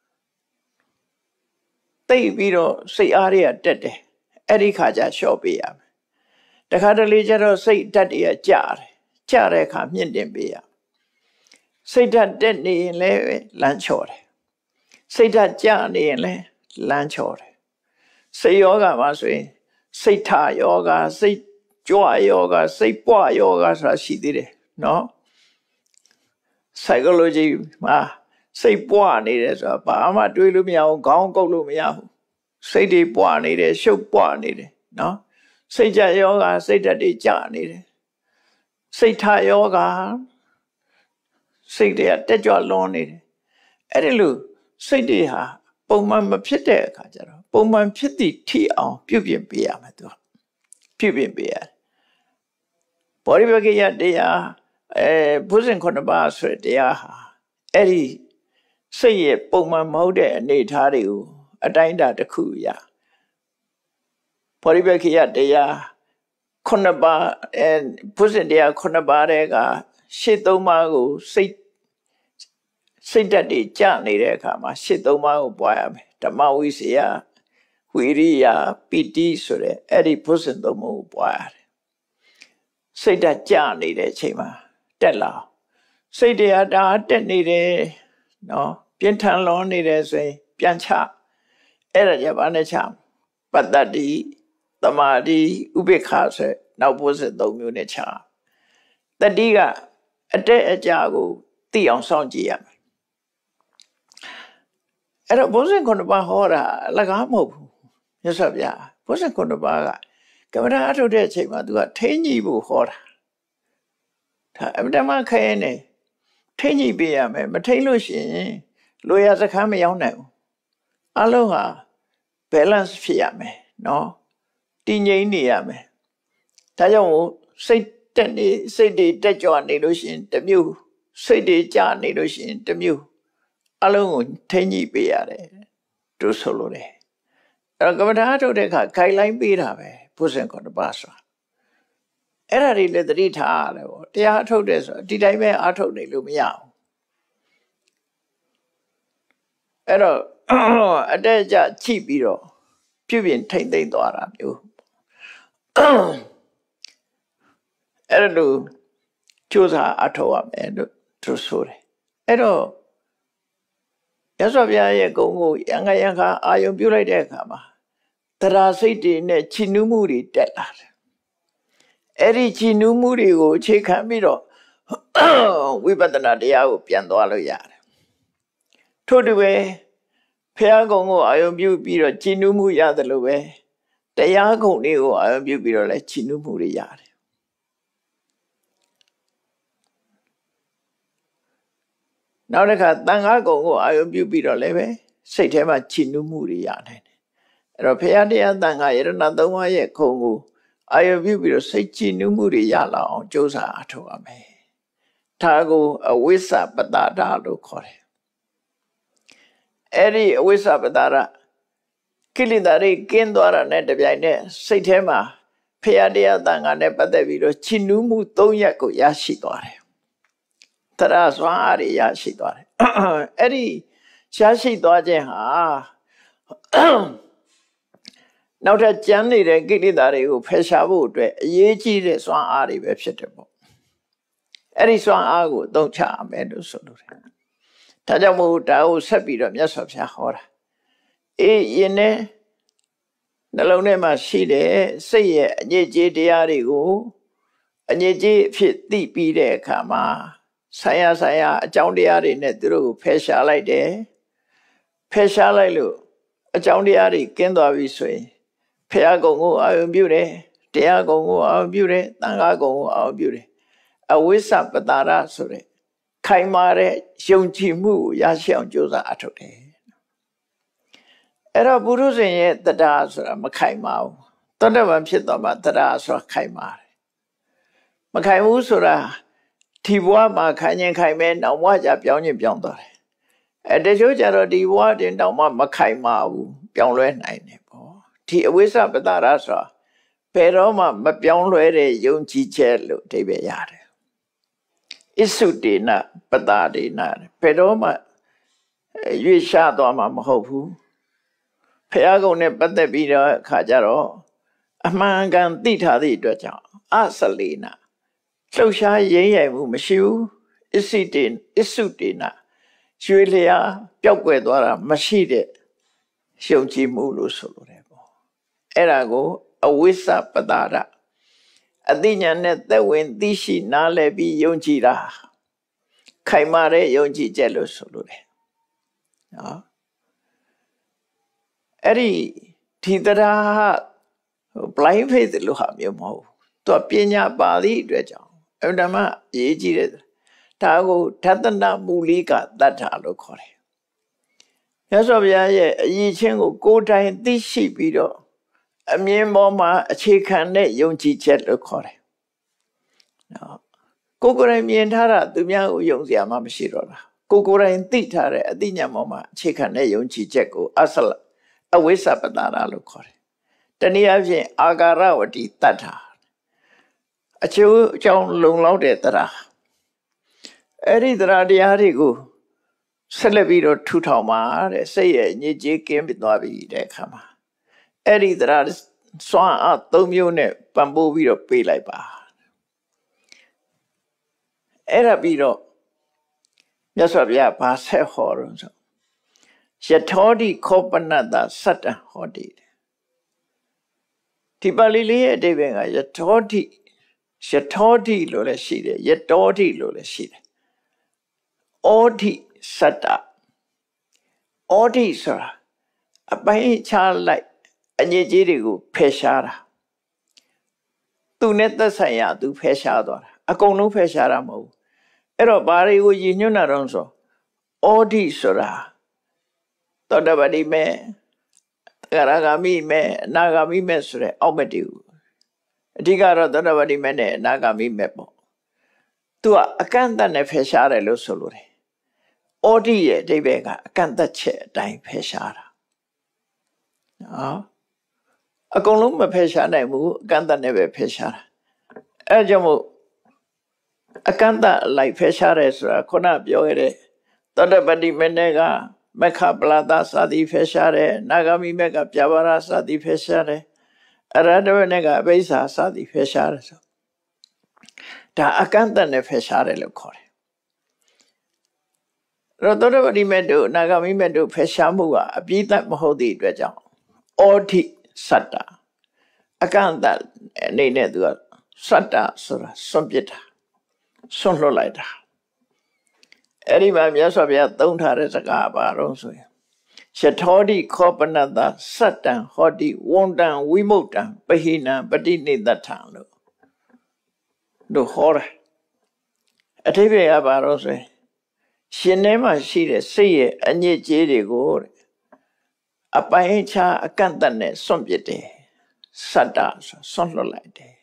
တိတ်ပြီးတော့စိတ်အားတွေကတက်တယ်အဲ့ဒီခါကျလျှော့ပေးရမယ်တခါတလေကျတော့စိတ်ဓာတ်တွေကကျတယ်ကျတဲ့အခါမြင့်တင်ပေးရစိတ်ဓာတ်တက်နေရင်လည်းလမ်းချော်တယ်စိတ်ဓာတ်ကျနေရင်လည်းလမ်းချော်တယ်စိတ်ယောဂမှာဆိုရင်စိတ်ထယောဂစိတ်ကြွယောဂစိတ်ပွားယောဂဆိုတာရှိသေးတယ်နော် psychology မှာစိတ်ပွားနေတယ်ဆိုတာဘာမှတွေးလို့မရဘူးခေါင်းကုတ်လို့မရဘူးစိတ်တွေပွားနေတယ်ရှုပ်ပွားနေတယ်နော်စိတ်ကြယောဂစိတ်ဓာတ်တွေကျနေတယ်စိတ်ထယောဂစိတ်တွေကတက်ကြွလွန်နေတယ်အဲ့ဒီလိုစိတ်တွေဟာပုံမှန်မဖြစ်တဲ့အခါကျတော့ပုံမှန်ဖြစ်သည့်ထိအောင်ပြုပြင်ပေးရမယ်သူပြုပြင်ပေးရတယ်ဘောဓိပက္ခိယတရားအဲဘုဇင်ခုနှစ်ပါးဆိုတဲ့တရားဟာအဲ့ဒီစိတ်ရဲ့ပုံမှန်မဟုတ်တဲ့အနေအထားတွေကိုအတိုင်းအတာတစ်ခုရဘောဓိပက္ခိယတရားခုနှစ်ပါးအဲဘုဇင်တရားခုနှစ်ပါးတဲ့ကရှစ်သုံးပါးကိုစိတ်စိတ်ဓာတ်တွေကျနေတဲ့အခါမှာရှစ်သုံးပါးကိုပွားရမယ်ဓမ္မဝိစီယဝိရိယပီတိဆိုတဲ့အဲ့ဒီဘုဇင်သုံးပါးကိုပွားရတယ်စိတ်ဓာတ်ကျနေတဲ့အချိန်မှာတက်လာစိတ်တရားဒါတက်နေတယ်နော်ပြင်းထန်လွန်နေတယ်ဆိုရင်ပြန်ချအဲ့ဒါကြဘာနဲ့ချပတ္တတိသမာဓိဥပေက္ခဆိုနောက်ဘုဇင်သုံးမျိုးနဲ့ချတတိကအတက်အကျကိုသိအောင်စောင့်ကြည့်ရမယ်အဲ့တော့ဘုဇင်ခုနှစ်ပါးဟောတာအလကားမဟုတ်ဘူးမြတ်စွာဘုရားဘုဇင်ခုနှစ်ပါးကကမ္မဋ္ဌာန်းအထုတ်တဲ့အချိန်မှာသူကထိန်းညှိဖို့ဟောတာဒါအမှန်တမ်းခဲနေထိန်းညှိပေးရမယ်မထိန်းလို့ရှိရင်လူရစခန်းမရောက်နိုင်ဘူးအလုံးဟာ balance ဖြစ်ရမယ်နော်တည်ငြိမ်နေရမယ်ဒါကြောင့်စိတ်တက်နေစိတ်တွေတက်ကြွနေလို့ရှိရင်တစ်မျိုးစိတ်တွေကျနေလို့ရှိရင်တစ်မျိုးအလုံးကိုထိန်းညှိပေးရတယ်သူဆိုလိုတယ်အဲ့တော့ကမ္မဋ္ဌာန်းထုတ်တဲ့အခါ guideline ပေးတာပဲဘုဇင်ခုနှစ်ပါးဆိုတာအဲ့ဒါတွေလည်းသတိထားရတယ်ပေါ့တရားထုတ်တယ်ဆိုဒီတိုင်းပဲအားထုတ်နေလို့မရဘူးအဲ့တော့အတက်အကျချိပြီးတော့ပြုပြင်ထိမ့်သိမ့်သွားတာမျိုးအဲ့လိုကြိုးစားအထောက်ရမယ်လို့သူဆိုတယ်အဲ့တော့ရသော်ဘုရားရဲ့ဂုဏ်ကိုရံခါရံခါအာယုံပြုလိုက်တဲ့အခါမှာတရားစိတ်တွေနဲ့ချီနူးမှုတွေတက်လာတယ်အဲ့ဒီချီနူးမှုတွေကိုအခြေခံပြီးတော့ဝိပဿနာတရားကိုပြန်သွားလို့ရတယ်ထို့တူပဲဘုရားဂုဏ်ကိုအာယုံပြုပြီးတော့ချီနူးမှုရတယ်လို့ပဲတရားဂုဏ်တွေကိုအာယုံပြုပြီးတော့လည်းချီနူးမှုတွေရတယ်နောက်တစ်ခါတန်ခါကုံကိုအာယုံပြုပြီးတော့လည်းပဲစိတ်ထဲမှာချစ်နူးမှုတွေရနိုင်တယ်အဲ့တော့ဘုရားတရားတန်ခါယရဏသုံးပါးရဲ့ခုံကိုအာယုံပြုပြီးတော့စိတ်ချစ်နူးမှုတွေရလာအောင်ကြိုးစားအထောက်အမယ်ဒါကိုအဝိဇ္ဇပတာဒလို့ခေါ်တယ်အဲ့ဒီအဝိဇ္ဇပတာဒကိလေသာတွေကင်းသွားတာနဲ့တပြိုင်နက်စိတ်ထဲမှာဖရာတရားတန်ခါနဲ့ပတ်သက်ပြီးတော့ချစ်နူးမှုသုံးရပ်ကိုရရှိသွားတယ်။တရားစွမ်းအားတွေရရှိသွားတယ်။အဲ့ဒီရရှိသွားခြင်းဟာနောက်ထပ်ကျန်နေတဲ့ကိလေသာတွေကိုဖယ်ရှားဖို့အတွက်အရေးကြီးတဲ့စွမ်းအားတွေပဲဖြစ်တယ်ပေါ့။အဲ့ဒီစွမ်းအားကိုအသုံးချရမယ်လို့ဆိုလိုတယ်။ဒါကြောင့်မို့ဒါကိုဆက်ပြီးတော့မြတ်စွာဘုရားဟောတာ။အေးယင်းနဲ့နှလုံးထဲမှာရှိတဲ့စိတ်ရဲ့အညစ်အကြေးတရားတွေကိုအညစ်အကြေးဖြစ်သိပြီးတဲ့အခါမှာဆိုင်ရာဆိုင်ရာအကြောင်းတရားတွေနဲ့သူတို့ကိုဖယ်ရှားလိုက်တယ်ဖယ်ရှားလိုက်လို့အကြောင်းတရားတွေကင်းသွားပြီဆိုရင်ဖရာကုံကိုအာရုံပြုတယ်တရားကုံကိုအာရုံပြုတယ်သံဃာကုံကိုအာရုံပြုတယ်အဝိဇ္ဇပတာရဆိုတဲ့ခိုင်မာတဲ့ယုံကြည်မှုကိုရရှိအောင်ကြိုးစားအထောက်တယ်အဲ့တော့ပုရုဇဉ်ရဲ့တရားဆိုတာမခိုင်မာဘူးသောတပန်ဖြစ်သွားမှတရားဆိုတာခိုင်မာတယ်မခိုင်ဘူးဆိုတာဒီဘဝမှာခိုင်ရင်ခိုင်မဲနောက်ဘဝကျပြောင်းရင်ပြောင်းသွားတယ်အဲတချို့ကျတော့ဒီဘဝတင်တောင်မှမခိုင်မာဘူးပြောင်းလဲနိုင်တယ်ပေါ့ဒီအဝိဇ္ဇပတာရဆိုတာဘယ်တော့မှမပြောင်းလဲတဲ့ယုံကြည်ချက်လို့အဓိပ္ပာယ်ရတယ်ဣစုတေနပတာဒေနဘယ်တော့မှရွေ့ရှားသွားမှာမဟုတ်ဘူးဖရာကုံနဲ့ပတ်သက်ပြီးတော့ခါကြတော့အမှန်ကန်သိထားသည့်အတွက်ကြောင့်အစလေနာလှုပ်ရှားရင်းရိုင်မှုမရှိဘူးအစိတေအစုတေနာရွှေလျာပျောက်ကွယ်သွားတာမရှိတဲ့ယုံကြည်မှုလို့ဆိုလိုတယ်ပေါ့အဲ့ဒါကိုအဝိဇ္ဇပတာဒအသိဉာဏ်နဲ့သက်ဝင်သိရှိနားလည်ပြီးယုံကြည်တာခိုင်မာတဲ့ယုံကြည်ချက်လို့ဆိုလိုတယ်နော်အဲ့ဒီဒီတရား blind faith လို့ဟာမျိုးမဟုတ်ဘူးသူကပညာပါဠိအတွက်ကြောင့်အဲ့ဒါမှအရေးကြီးတယ်ဒါကိုဓတနမူလိကတတ္ထာလို့ခေါ်တယ်မြတ်စွာဘုရားရဲ့အရေးချင်းကိုကိုယ်တိုင်သိရှိပြီးတော့အမြင်ပေါ်မှာအခြေခံတဲ့ယုံကြည်ချက်လို့ခေါ်တယ်နော်ကိုယ်ကိုယ်တိုင်မြင်ထားတာသူများကိုယုံစရာမှမရှိတော့တာကိုယ်ကိုယ်တိုင်သိထားတဲ့အသိဉာဏ်ပေါ်မှာအခြေခံတဲ့ယုံကြည်ချက်ကိုအဆလအဝိဇ္ဇပတာရလို့ခေါ်တယ်တနည်းအားဖြင့်အာကာရဝတိတတ္ထာအကျိုးအကြောင်းလုံလောက်တဲ့တရားအဲ့ဒီတရားတရားတွေကိုဆက်လက်ပြီးတော့ထူထောင်ပါတဲ့စိတ်ရဲ့ညစ်ကြေးကင်းပြီးသွားပြီတဲ့အခါမှာအဲ့ဒီတရားစွမ်းအားသုံးမျိုးနဲ့ပံ့ပိုးပြီးတော့ပေးလိုက်ပါအဲ့ဒါပြီးတော့မြတ်စွာဘုရားဘာဆက်ဟောတော့ဆိုယထောတိခောပနတ္တစတ္တဟောတိဒီပါဠိလေးရဲ့အဓိပ္ပာယ်ကယထောတိယထောတိလို့လည်းရှိတယ်ယတောတိလို့လည်းရှိတယ်ဩတိစတ္တဩတိဆိုတာအပိုင်းခြားလိုက်အညစ်အကြေးတွေကိုဖယ်ရှားတာသူနဲ့သက်ဆိုင်ရာသူဖယ်ရှားသွားတာအကုန်လုံးဖယ်ရှားတာမဟုတ်ဘူးအဲ့တော့ဘာတွေကိုရည်ညွှန်းတာတော့ဆိုဩတိဆိုတာသောတပတိမေသရဂါမိမေအနာဂါမိမေဆိုတဲ့အောက်မတူအဓိကတော့သောတပတိမေနဲ့အနာဂါမိမေပေါ့သူကအကန့်အသတ်နဲ့ဖယ်ရှားတယ်လို့ဆိုလိုတယ်ဩတိရဲ့အဓိပ္ပာယ်ကအကန့်အသတ်ချက်အတိုင်းဖယ်ရှားတာနော်အကုန်လုံးမဖယ်ရှားနိုင်ဘူးအကန့်အသတ်နဲ့ပဲဖယ်ရှားတာအဲကြောင့်မို့အကန့်အသတ်လိုက်ဖယ်ရှားတယ်ဆိုတာခုနပြောခဲ့တဲ့သောတပတိမေနဲ့ကမက္ခပလာဒစသည်ဖယ်ရှားတယ်နာဂမိမက်ကပြဘာရစသည်ဖယ်ရှားတယ်အရဟတဝနဲ့ကအဘိဓါစသည်ဖယ်ရှားတယ်ဆိုဒါအကန့်အသတ်နဲ့ဖယ်ရှားတယ်လို့ခေါ်တယ်အဲ့တော့သောတပတိမေတို့နာဂမိမေတို့ဖယ်ရှားမှုကအပြည့်အစုံမဟုတ်သည့်အတွက်ကြောင့်ဩထိစတ္တအကန့်အသတ်အနေနဲ့သူကစတ္တဆိုတာစွန့်ပစ်တာစွန့်လွတ်လိုက်တာအဲ့ဒီမှာမြတ်စွာဘုရားသုံးထားတဲ့စကားပါတော့ဆိုရင်ယထောတိခောပနတ္တစတ္တံဟောတိဝန္တံဝိမု ക്ത ံပဟိနံပတိနိသထံလို့တို့ဟောတယ်အထိပ္ပယ်ကပါတော့ဆိုရင်ရှင်ထဲမှာရှိတဲ့စိတ်ရဲ့အညစ်အကြေးတွေကိုအပိုင်းခြားအကန့်အသတ်နဲ့စွန့်ပစ်တယ်စတ္တဆိုစွန့်လွတ်လိုက်တယ်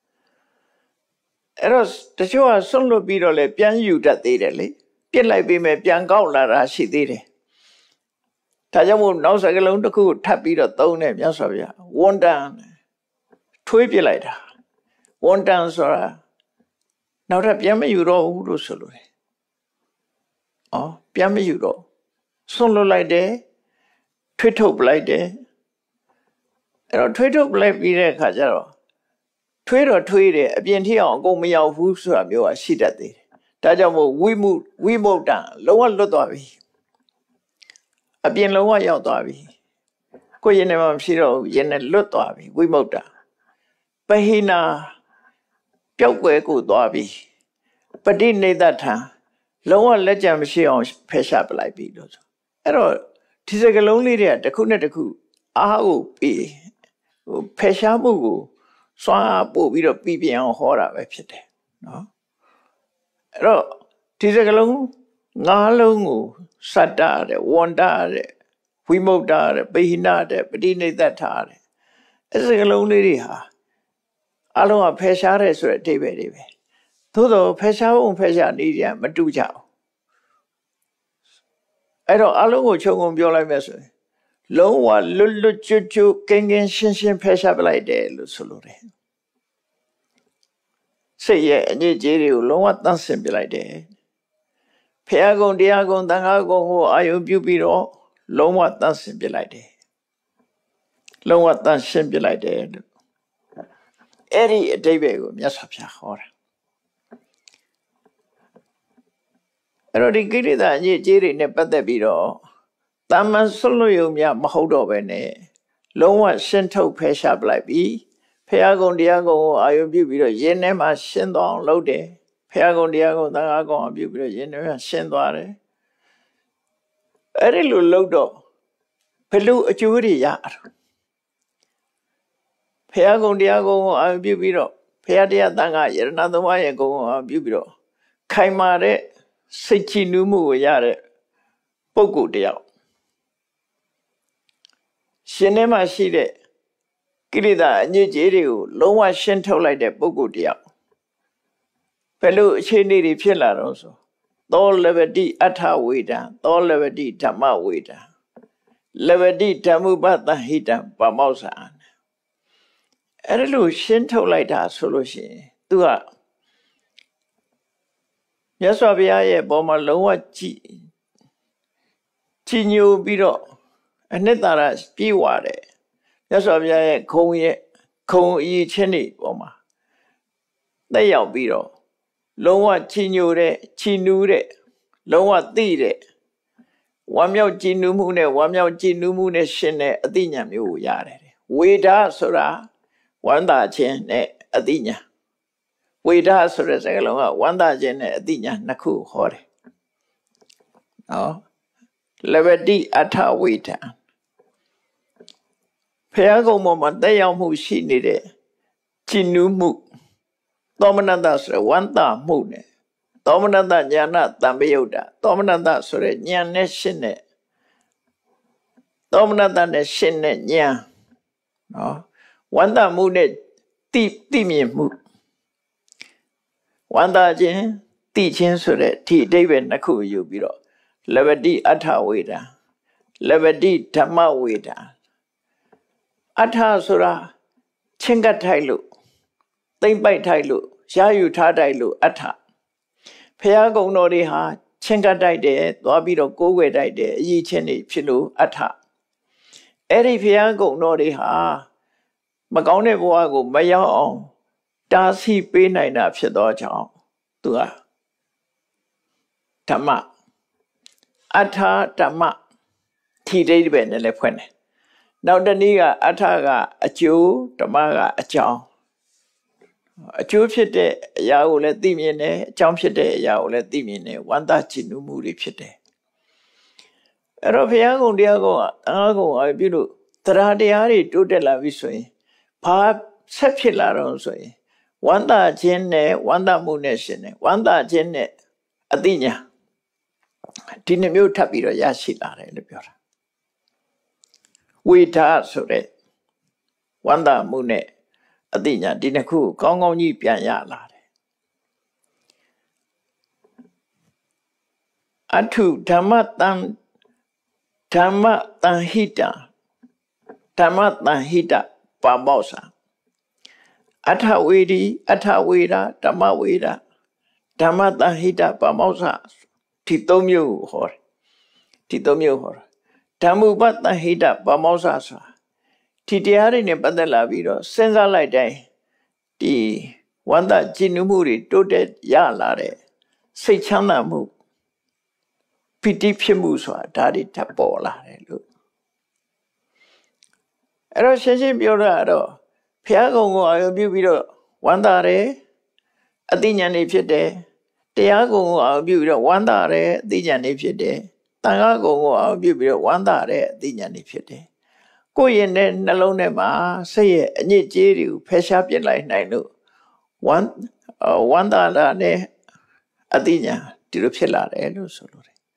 အဲ့တော့တချို့ကစွန့်လွတ်ပြီးတော့လည်းပြန်ယူတတ်သေးတယ်လေပြစ်လိုက်ပြီးမှပြန်ကောက်လာတာရှိသေးတယ်ဒါကြောင့်မို့နောက်စကလုံးတစ်ခုထပ်ပြီးတော့သုံးတယ်မြတ်စွာဘုရားဝန်တန်ထွေးပြစ်လိုက်တာဝန်တန်ဆိုတာနောက်ထပ်ပြန်မယူတော့ဘူးလို့ဆိုလို့တယ်ဩပြန်မယူတော့စွန့်လွတ်လိုက်တယ်ထွေးထုတ်ပလိုက်တယ်အဲ့တော့ထွေးထုတ်ပလိုက်ပြီးတဲ့အခါကျတော့ထွေးတော့ထွေးတယ်အပြင်ထိအောင်အကုန်မရောက်ဘူးဆိုတာမျိုးကရှိတတ်သေးတယ်ဒါကြောင့်မို့ဝိမှုဝိမုတ်တံလုံးဝလွတ်သွားပြီအပြင်လုံးဝရောက်သွားပြီကိုယ်ရင်ထဲမှာမရှိတော့ဘူးရင်နဲ့လွတ်သွားပြီဝိမုတ်တံပဟိနာပျောက်ွယ်ကိုသွားပြီပဋိနေတထံလုံးဝလက်ကြံမရှိအောင်ဖယ်ရှားပလိုက်ပြီလို့ဆိုအဲ့တော့ဒီစကလုံးလေးတွေကတစ်ခုနဲ့တစ်ခုအားကိုပြီးဟိုဖယ်ရှားမှုကိုစွမ်းပို့ပြီးတော့ပြီးပြင်းအောင်ဟောတာပဲဖြစ်တယ်နော်အဲ့တော့ဒီစကလုံးငါးလုံးကိုစတ္တတဲ့ဝန္တတဲ့ဝိမုတ်တတဲ့ပိဟိနတဲ့ပဋိနေတထတဲ့အဲ့စကလုံးလေးတွေဟာအလုံးကဖယ်ရှားတဲ့ဆိုတဲ့အဓိပ္ပာယ်တွေပဲသို့တော့ဖယ်ရှားဖို့ဖယ်ရှားနေကြမတူကြဘူးအဲ့တော့အလုံးကိုခြုံငုံပြောလိုက်မယ်ဆိုရင်လုံးဝလွတ်လွတ်ကျွတ်ကျွတ်ကင်းကင်းရှင်းရှင်းဖယ်ရှားပလိုက်တယ်လို့ဆိုလိုတယ်စိတ်ရဲ့အညစ်အကြေးတွေကိုလုံးဝတန့်စင်ပြလိုက်တယ်ဖះကုံတရားကုံသံဃာကုံကိုအာယုပြုပြီးတော့လုံးဝတန့်စင်ပြလိုက်တယ်လုံးဝတန့်ရှင်းပြလိုက်တယ်လို့အဲ့ဒီအဓိပ္ပာယ်ကိုမြတ်စွာဘုရားဟောတာအဲ့တော့ဒီကိလေသာအညစ်အကြေးတွေနဲ့ပတ်သက်ပြီးတော့တာမန်ဆွလွတ်ယုံမြမဟုတ်တော့ပဲနဲ့လုံးဝရှင်းထုတ်ဖယ်ရှားပလိုက်ပြီးဖះကုံတရားကုံကိုအာယုပြုပြီးတော့ယင်းထဲမှာရှင်းသွားအောင်လုပ်တယ်ဖះကုံတရားကုံသံဃာကုံအပြုပြီးတော့ယင်းထဲမှာရှင်းသွားတယ်အဲ့ဒီလိုလုပ်တော့ဘယ်လိုအကျိုးတွေရတာဖះကုံတရားကုံကိုအာယုပြုပြီးတော့ဖះတရားသံဃာယရဏသုံးပါးရဲ့ကုံကိုအာယုပြုပြီးတော့ခိုင်မာတဲ့စိတ်ချနူးမှုကိုရတဲ့ပုဂ္ဂိုလ်တယောက်ရှင်ထဲမှာရှိတဲ့ကိလေသာအညစ်အကြေးတွေကိုလုံးဝရှင်းထုတ်လိုက်တဲ့ပုဂ္ဂိုလ်တယောက်ဘယ်လိုအခြေအနေတွေဖြစ်လာတော့ဆိုသောလဝတိအထဝေဒံသောလဝတိဓမ္မဝေဒံလဝတိဓမ္မုပသဟိတံပမောက္ဆာအဲ့ဒါလို့ရှင်းထုတ်လိုက်တာဆိုလို့ရှိရင်သူကမြတ်စွာဘုရားရဲ့ဘောမှာလုံးဝကြည်ကြည်ညိုပြီးတော့အနှစ်သာရပြေဝတယ်မြတ်စွာဘုရားရဲ့ခုံရဲ့ခုံအည်ချင်းတွေပေါ်မှာတက်ရောက်ပြီးတော့လုံးဝကြည်ညိုတဲ့ချီနူးတဲ့လုံးဝသိတဲ့ဝမ်းမြောက်ကြည်နူးမှုနဲ့ဝမ်းမြောက်ကြည်နူးမှုနဲ့ရှင်တဲ့အသိဉာဏ်မျိုးကိုရတယ်ဝေဒဆိုတာဝမ်းသာခြင်းနဲ့အသိဉာဏ်ဝေဒဆိုတဲ့စကားလုံးကဝမ်းသာခြင်းနဲ့အသိဉာဏ်နှစ်ခုဟောတယ်နော်လဝတိအထဝေဒံဖះကုံပေါ်မှာတက်ရောက်မှုရှိနေတဲ့ကြည်နူးမှုသောမနတဆိုတဲ့ဝမ်းသာမှုနဲ့သောမနတဉာဏတံပယုတ်တာသောမနတဆိုတဲ့ဉာဏ်နဲ့ရှင်းတဲ့သောမနတနဲ့ရှင်းတဲ့ဉာဏ်နော်ဝမ်းသာမှုနဲ့တိတိမြင်မှုဝမ်းသာခြင်းတိခြင်းဆိုတဲ့ဒီအဓိပ္ပာယ်နှစ်ခုယူပြီးတော့လဝတိအထဝေဒံလဝတိဓမ္မဝေဒံအထဆိုတာချင်းကပ်ထိုက်လို့သိမ့်ပိုက်ထိုက်လို့ရယူထားထိုက်လို့အထဖះကုံတော်တွေဟာချင်းကပ်တိုက်တယ်သွားပြီးတော့ကိုးကွယ်တိုက်တယ်အရေးချင်းတွေဖြစ်လို့အထအဲ့ဒီဖះကုံတော်တွေဟာမကောင်းတဲ့ဘဝကိုမရောက်အောင်တားဆီးပေးနိုင်တာဖြစ်သောကြောင့်သူကဓမ္မအထဓမ္မထိတိပဲနဲ့လည်းဖွင့်တယ်နောက်တနည်းကအထကအကျိုးဓမ္မကအကြောင်းအကျိုးဖြစ်တဲ့အရာကိုလည်းသိမြင်တယ်အကြောင်းဖြစ်တဲ့အရာကိုလည်းသိမြင်တယ်ဝမ်းသာချစ်နူးမှုတွေဖြစ်တယ်အဲ့တော့ဘုရားကုံတရားကုံကအားကုံအပြုလို့တရားတရားတွေတိုးတက်လာပြီဆိုရင်ဘာဆက်ဖြစ်လာတော့ဆိုရင်ဝမ်းသာခြင်းနဲ့ဝမ်းသာမှုနဲ့ရှင်တယ်ဝမ်းသာခြင်းနဲ့အသိဉာဏ်ဒီနှမျိုးထပ်ပြီးတော့ရရှိလာတယ်လို့ပြောတာဝိဓာဆိုတဲ့ဝန္တာမှုနဲ့အတိညာဒီနှစ်ခုကောင်းကောင်းကြီးပြန်ရလာတယ်အထုဓမ္မတံဓမ္မတံဟိတဓမ္မတံဟိတပါမောစာအထဝေဒီအထဝေဒဓမ္မဝေဒဓမ္မတံဟိတပါမောစာဒီသုံးမျိုးဟောတယ်ဒီသုံးမျိုးဟောတာဓမ္မုပတံဟိတပါမောစာဆိုဒီတရားတွေနဲ့ပတ်သက်လာပြီးတော့စဉ်းစားလိုက်တိုင်းဒီဝန္တကြည်နူးမှုတွေတိုးတက်ရလာတဲ့စိတ်ချမ်းသာမှုပိဋိဖြစ်မှုဆိုတာဒါတွေထပ်ပေါ်လာတယ်လို့အဲ့တော့ရှင်းရှင်းပြောတာတော့ဘုရားကုံကိုအာရုံပြုပြီးတော့ဝန္တာတယ်အသိဉာဏ်တွေဖြစ်တယ်တရားကုံကိုအာရုံပြုပြီးတော့ဝန္တာတယ်အသိဉာဏ်တွေဖြစ်တယ်တန်ခါကုံကိုအာရုံပြုပြီးတော့ဝန္တာတယ်အသိဉာဏ်တွေဖြစ်တယ်ကိုယ့်ရဲ့နဲ့နှလုံးထဲမှာစိတ်ရဲ့အညစ်အကြေးတွေကိုဖယ်ရှားပြစ်လိုက်နိုင်လို့ဝန္ဝန္တာတာနဲ့အသိဉာဏ်ဒီလိုဖြစ်လာတယ်လို့ဆိုလို့တယ်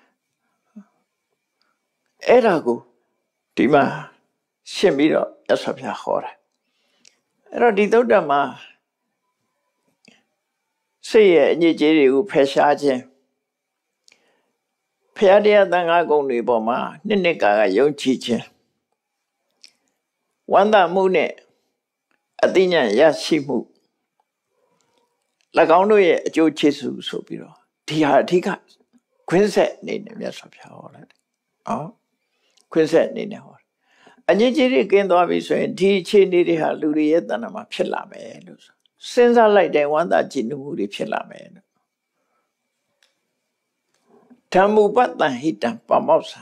အဲ့ဒါကိုဒီမှာရှင်းပြီးတော့ရသော်ပြဟောတာအဲ့တော့ဒီသုတ္တမှာစိတ်ရဲ့အညစ်အကြေးတွေကိုဖယ်ရှားခြင်းဖျားတရားသံဃာကုံတွေပေါ်မှာနှစ်နှစ်ကာကယုံကြည်ခြင်းဝန္တာမှုနဲ့အသိဉာဏ်ရရှိမှု၎င်းတို့ရဲ့အကျိုးကျေးဇူးဆိုပြီးတော့ဒီဟာအဓိကခွင်းဆက်အနေနဲ့မြတ်စွာဘုရားဟောလိုက်တယ်။နော်ခွင်းဆက်အနေနဲ့ဟောအညစ်အကြေးတွေကင်းသွားပြီဆိုရင်ဒီအခြေအနေတွေဟာလူတွေရဲ့တဏ္ဍာမှာဖြစ်လာမယ်လို့စဉ်းစားလိုက်တဲ့ဝန္တာကြည်နူးမှုတွေဖြစ်လာမယ်လို့ဓမ္မုပတ္တံဟိတံပါမောက္ခ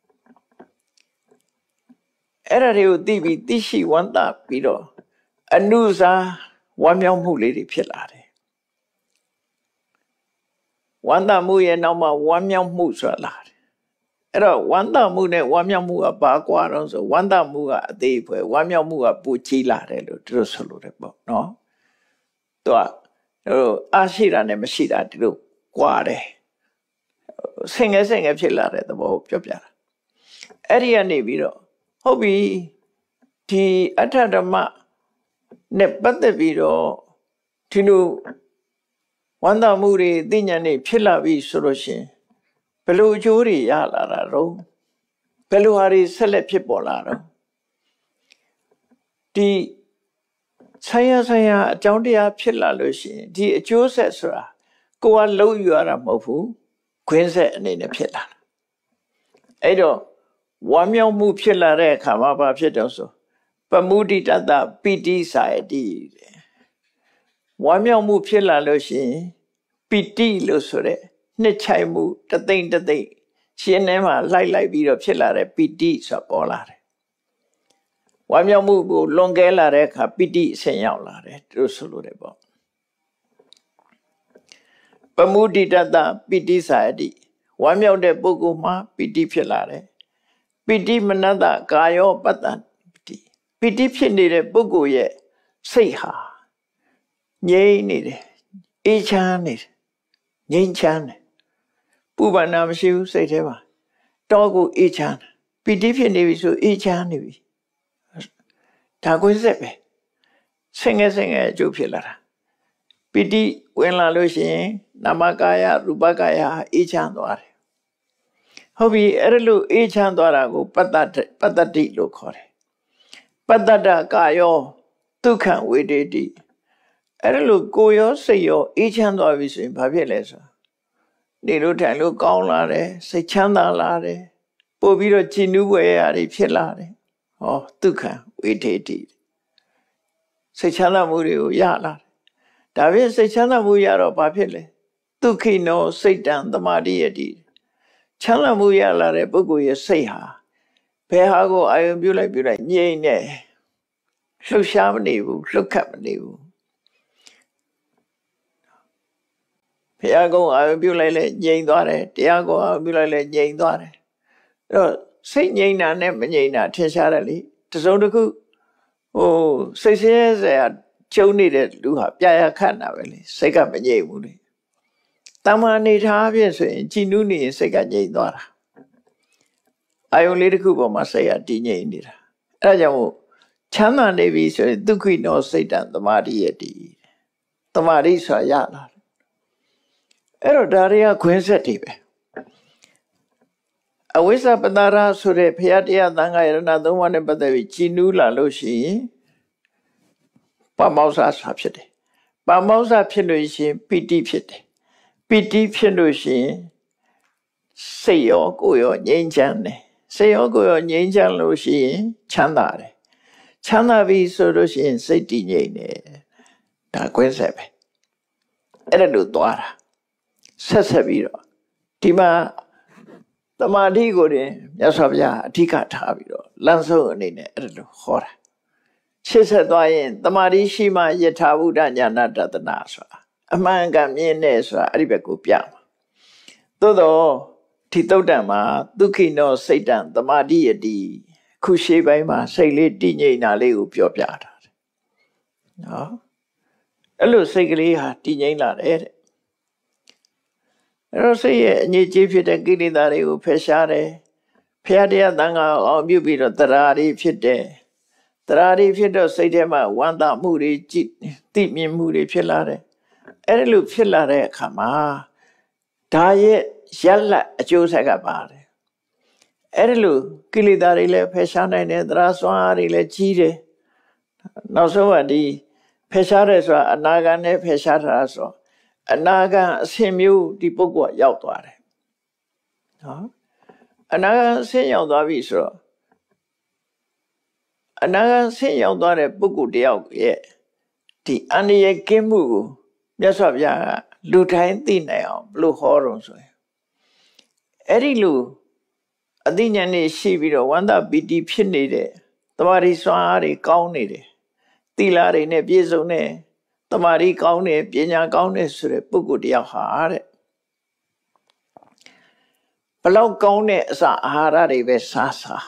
အဲ့ဒါတွေကိုသိပြီးသိရှိဝန္တာပြီးတော့အနုစာဝမ်းမြောက်မှုလေးတွေဖြစ်လာတယ်ဝန္တာမှုရဲ့နောက်မှာဝမ်းမြောက်မှုဆိုတာလာတယ်အဲ့တော့ဝန္တာမှုနဲ့ဝမ်းမြောက်မှုကဘာကွာတော့ဆိုဝန္တာမှုကအသေးဖွဲဝမ်းမြောက်မှုကပူကြီးလာတယ်လို့သူတို့ဆိုလို့တယ်ပေါ့နော်သူကတို့အားရှိတာနဲ့မရှိတာဒီလိုကွာတယ်ဆင်ငယ်ဆင်ငယ်ဖြစ်လာတဲ့သဘောကိုပြောပြတာအဲ့ဒီကနေပြီးတော့ဟုတ်ပြီဒီအဋ္ဌဓမ္မနဲ့ပတ်သက်ပြီးတော့ဒီလိုဝန္တာမှုတွေသိဉာဏ်တွေဖြစ်လာပြီဆိုလို့ရှိရင်ဘယ်လိုအကျိုးတွေရလာတာတော့ဘယ်လိုဟာတွေဆက်လက်ဖြစ်ပေါ်လာတော့ဒီဆိုင်ရဆိုင်ရအကြောင်းတရားဖြစ်လာလို့ရှိရင်ဒီအကျိုးဆက်ဆိုတာကိုယ်ကလုံးယူရတာမဟုတ်ဘူးခွင်းဆက်အနေနဲ့ဖြစ်လာတာအဲ့တော့ဝမ်းမြောက်မှုဖြစ်လာတဲ့အခါမှာဘာဖြစ်တော့ဆိုပမုဒိတတပိတိစာယတိဝမ်းမြောက်မှုဖြစ်လာလို့ရှိရင်ပိတိလို့ဆိုတဲ့နှစ်ချိုင်မှုတသိမ့်တသိမ့်ရှင်ထဲမှာလိုက်လိုက်ပြီးတော့ဖြစ်လာတဲ့ပိတိဆိုပေါ်လာတယ်ဝမ်းမြောက်မှုကိုလွန်ကဲလာတဲ့အခါပိတိအဆင့်ရောက်လာတယ်သူတို့ဆိုလို့တယ်ပေါ့ပမုဒိတတပိတိစာယတိဝမ်းမြောက်တဲ့ပုဂ္ဂိုလ်မှာပိတိဖြစ်လာတယ်ပိတိမနတကာယောပတ္တပိတိပိတိဖြစ်နေတဲ့ပုဂ္ဂိုလ်ရဲ့စိတ်ဟာငြိမ်နေတယ်အေးချမ်းနေတယ်ငြိမ်ချမ်းတယ်ပူပန်တာမရှိဘူးစိတ်ထဲမှာတောကိုအေးချမ်းပီတိဖြစ်နေပြီဆိုအေးချမ်းနေပြီဒါကိုစက်ပဲဆင်ငယ်ဆင်ငယ်အကျိုးဖြစ်လာတာပီတိဝင်လာလို့ရှိရင်နာမကာယရူပကာယအေးချမ်းသွားတယ်ဟုတ်ပြီအဲ့လိုအေးချမ်းသွားတာကိုပတ္တပတ္တတိလို့ခေါ်တယ်ပတ္တတကာယောဒုက္ခဝေဒေတိအဲ့လိုကိုယ်ရောစိတ်ရောအေးချမ်းသွားပြီဆိုရင်ဘာဖြစ်လဲဆိုနေလို့ထိုင်လို့ကောင်းလာတယ်စိတ်ချမ်းသာလာတယ်ပို့ပြီးတော့ကြည်နူးွယ်ရာတွေဖြစ်လာတယ်ဟောဒုက္ခဝေဒေတိစိတ်ချမ်းသာမှုတွေကိုရလာတယ်ဒါဖြင့်စိတ်ချမ်းသာမှုရတော့ဘာဖြစ်လဲဒုက္ခိနောစိတ်တံသမာဓိယတိချမ်းသာမှုရလာတဲ့ပုဂ္ဂိုလ်ရဲ့စိတ်ဟာဘယ်ဟာကိုအာရုံပြုလိုက်ပြုလိုက်ငြိမ်နေလှုပ်ရှားမနေဘူးလှုပ်ခတ်မနေဘူးဘုရားကုံအာရုံပြုလိုက်လဲငြိမ်သွားတယ်တရားကုံအာရုံပြုလိုက်လဲငြိမ်သွားတယ်အဲ့တော့စိတ်ငြိမ်တာနဲ့မငြိမ်တာထင်ရှားတယ်လေတစုံတစ်ခုဟိုစိတ်ဆင်းရဲစရာကျုံနေတဲ့လူဟာပြာရခတ်တာပဲလေစိတ်ကမငြိမ်ဘူးလေတမန်အနေထားဖြင့်ဆိုရင်ကြည်နူးနေရင်စိတ်ကငြိမ်သွားတာအာယုံလေးတစ်ခုပေါ်မှာစိတ်ကတည်ငြိမ်နေတာအဲဒါကြောင့်မို့ချမ်းသာနေပြီဆိုရင်ဒုက္ခိနောစိတ်တံသမာဓိယတိသမာဓိဆိုတာရလာတယ်အဲ့တော့ဒါတွေကခွင်းဆက်တွေပဲအဝိဇ္ဇပတ္တရာဆိုတဲ့ဘုရားတရားသံဃာယရဏသုံးပါးနဲ့ပတ်သက်ပြီးကြည်နူးလာလို့ရှိရင်ပမောက္ခဆာဖြစ်တယ်ပမောက္ခဖြစ်လို့ရှိရင်ပိဋိဖြစ်တယ်ပိဋိဖြစ်လို့ရှိရင်စိတ်ရောကိုယ်ရောငြိမ်းချမ်းတယ်စိတ်ရောကိုယ်ရောငြိမ်းချမ်းလို့ရှိရင်ချမ်းသာတယ်ချမ်းသာပြီဆိုလို့ရှိရင်စိတ်တည်ငြိမ်တယ်ဒါကွင်းဆက်ပဲအဲ့ဒါလို့သွားတာဆက်ဆက်ပြီးတော့ဒီမှာသမာဓိကိုတင်မြတ်စွာဘုရားအဓိကထားပြီးတော့လမ်းဆုံးအနေနဲ့အဲ့ဒါလို့ဟောတာရှစ်ဆက်သွားရင်သမာဓိရှိမှယထာဘုဒ္ဓဉာဏတတနာဆိုတာအမှန်ကန်မြင်နေဆိုတာအဲ့ဒီဘက်ကိုပြမှာသို့တော့ဒီတုတ်တံမှာဒုက္ခိနောစိတ်တံသမာဓိယတိခုရှေးပိုင်းမှာစိတ်လေးတည်ငြိမ်တာလေးကိုပြောပြတာနော်အဲ့လိုစိတ်ကလေးဟာတည်ငြိမ်လာတယ်တဲ့အဲ့တော့စိတ်ရဲ့အငြိကြီးဖြစ်တဲ့ကိလေသာတွေကိုဖယ်ရှားတယ်ဖျားတရားသံဃာအောင်ပြုပြီးတော့တရားတွေဖြစ်တယ်တရားတွေဖြစ်တော့စိတ်ထဲမှာဝမ်းသာမှုတွေကြည်သိမြင်မှုတွေဖြစ်လာတယ်အဲ့ဒီလိုဖြစ်လာတဲ့အခါမှာဒါရဲ့ရက်လက်အကျိုးဆက်ကပါတယ်အဲ့ဒီလိုကိလေသာတွေလည်းဖယ်ရှားနိုင်တယ်တရားစွမ်းအားတွေလည်းကြီးတယ်နောက်ဆုံးကဒီဖယ်ရှားတယ်ဆိုတာအနာဂတ်နဲ့ဖယ်ရှားတာဆိုအနာဂတ်အဆင့်မျိုးဒီပုဂ္ဂိုလ်ရောက်သွားတယ်နော်အနာဂတ်အဆင့်ရောက်သွားပြီဆိုတော့အနာဂတ်အဆင့်ရောက်သွားတဲ့ပုဂ္ဂိုလ်တယောက်ရဲ့ဒီအန္တရာယ်ကင်းမှုကိုမြတ်စွာဘုရားကလူတိုင်းသိနိုင်အောင်ဘလို့ဟောတော့ဆိုရင်အဲ့ဒီလူအသိဉာဏ်နဲ့ရှိပြီးတော့ဝန္တပီတိဖြစ်နေတဲ့တမာရီစွမ်းအားတွေကောင်းနေတယ်သီလတွေနဲ့ပြည့်စုံတဲ့တမာရီကောင်းတယ်ပညာကောင်းတယ်ဆိုတဲ့ပုဂ္ဂိုလ်တယောက်ဟာတဲ့ဘလောက်ကောင်းတဲ့အစာအာဟာရတွေပဲစားစား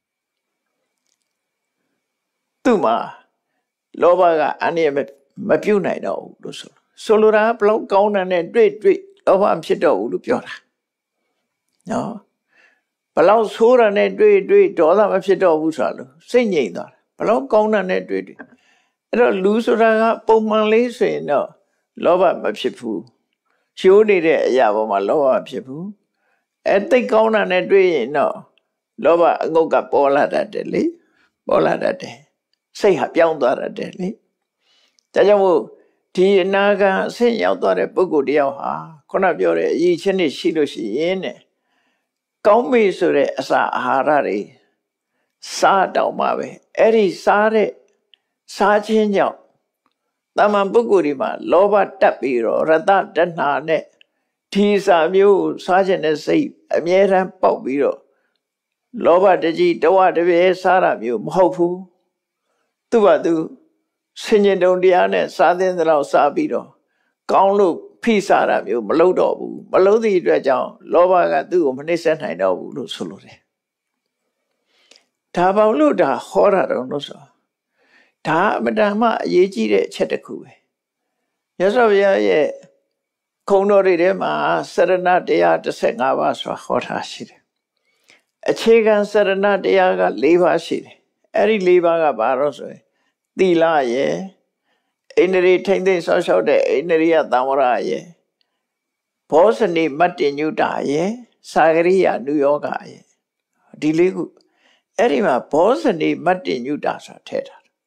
သူ့မှာလောဘကအန္တရာယ်မပြုတ်နိုင်တော့ဘူးလို့ဆိုဆိုလိုတာဘလောက်ကောင်းတဲ့တွေ့တွေ့လောဘဖြစ်တော့ဘူးလို့ပြောတာနော်ဘလောက်ဆိုးတာနဲ့တွေ့တွေ့ဒေါသမဖြစ်တော့ဘူးဆိုတာလို့စိတ်ငြိမ်သွားတယ်ဘလောက်ကောင်းတာနဲ့တွေ့တွေ့အဲ့တော့လူဆိုတာကပုံမှန်လေးဆိုရင်တော့လောဘမဖြစ်ဘူးရှိုးနေတဲ့အရာပေါ်မှာလောဘမဖြစ်ဘူးအဲ့တိတ်ကောင်းတာနဲ့တွေ့ရင်တော့လောဘအငုတ်ကပေါ်လာတတ်တယ်လေပေါ်လာတတ်တယ်စိတ်ဟာပြောင်းသွားတတ်တယ်လေဒါကြောင့်မို့ဒီအနာဂတ်အဆင့်ရောက်သွားတဲ့ပုဂ္ဂိုလ်တယောက်ဟာခုနပြောတဲ့အရေးချင်းတွေရှိလို့ရှိရင်တဲ့ကောင်းပြီဆိုတဲ့အစာအာဟာရတွေစားတော့မှပဲအဲ့ဒီစားတဲ့စားခြင်းကြောင့်တာမန်ပုဂ္ဂိုလ်ဒီမှာလောဘတက်ပြီးတော့ရတ္တတဏှာနဲ့ဒီစာမျိုးစားခြင်းနဲ့စိတ်အမြဲတမ်းပေါက်ပြီးတော့လောဘတကြီးတဝတပြဲစားတာမျိုးမဟုတ်ဘူးသူ့ဘာသူဆင်ញင်တုံတရားနဲ့စားတဲ့လောက်စားပြီးတော့ကောင်းလို့ဖိစားတာမျိုးမလုပ်တော့ဘူးမလုပ်သည့်အတွက်ကြောင့်လောဘကသူ့ကိုမနှိမ့်ဆက်နိုင်တော့ဘူးလို့ဆိုလိုတယ်ဒါပေါလို့ဒါဟောတာတော့လို့ဆိုဒါအမတန်မှအရေးကြီးတဲ့အချက်တစ်ခုပဲရသော်ဘုရားရဲ့ခုံတော်တွေထဲမှာစရဏတရားတစ်ဆယ့်ငါးပါးဆိုတာဟောထားရှိတယ်အခြေခံစရဏတရားက၄ပါးရှိတယ်အဲ့ဒီ၄ပါးကဘာလို့ဆိုရင်သီလရဲ့အိန္ဒြေထိမ့်သိမ့်ဆောက်ရှောက်တဲ့အိန္ဒြိယသံဝရရဲ့ဘောဇနိမတ္တညုတာရဲ့သာဂရိယနုယောဂရဲ့ဒီလေးခုအဲ့ဒီမှာဘောဇနိမတ္တညုတာဆိုတာထည့်ထားတယ်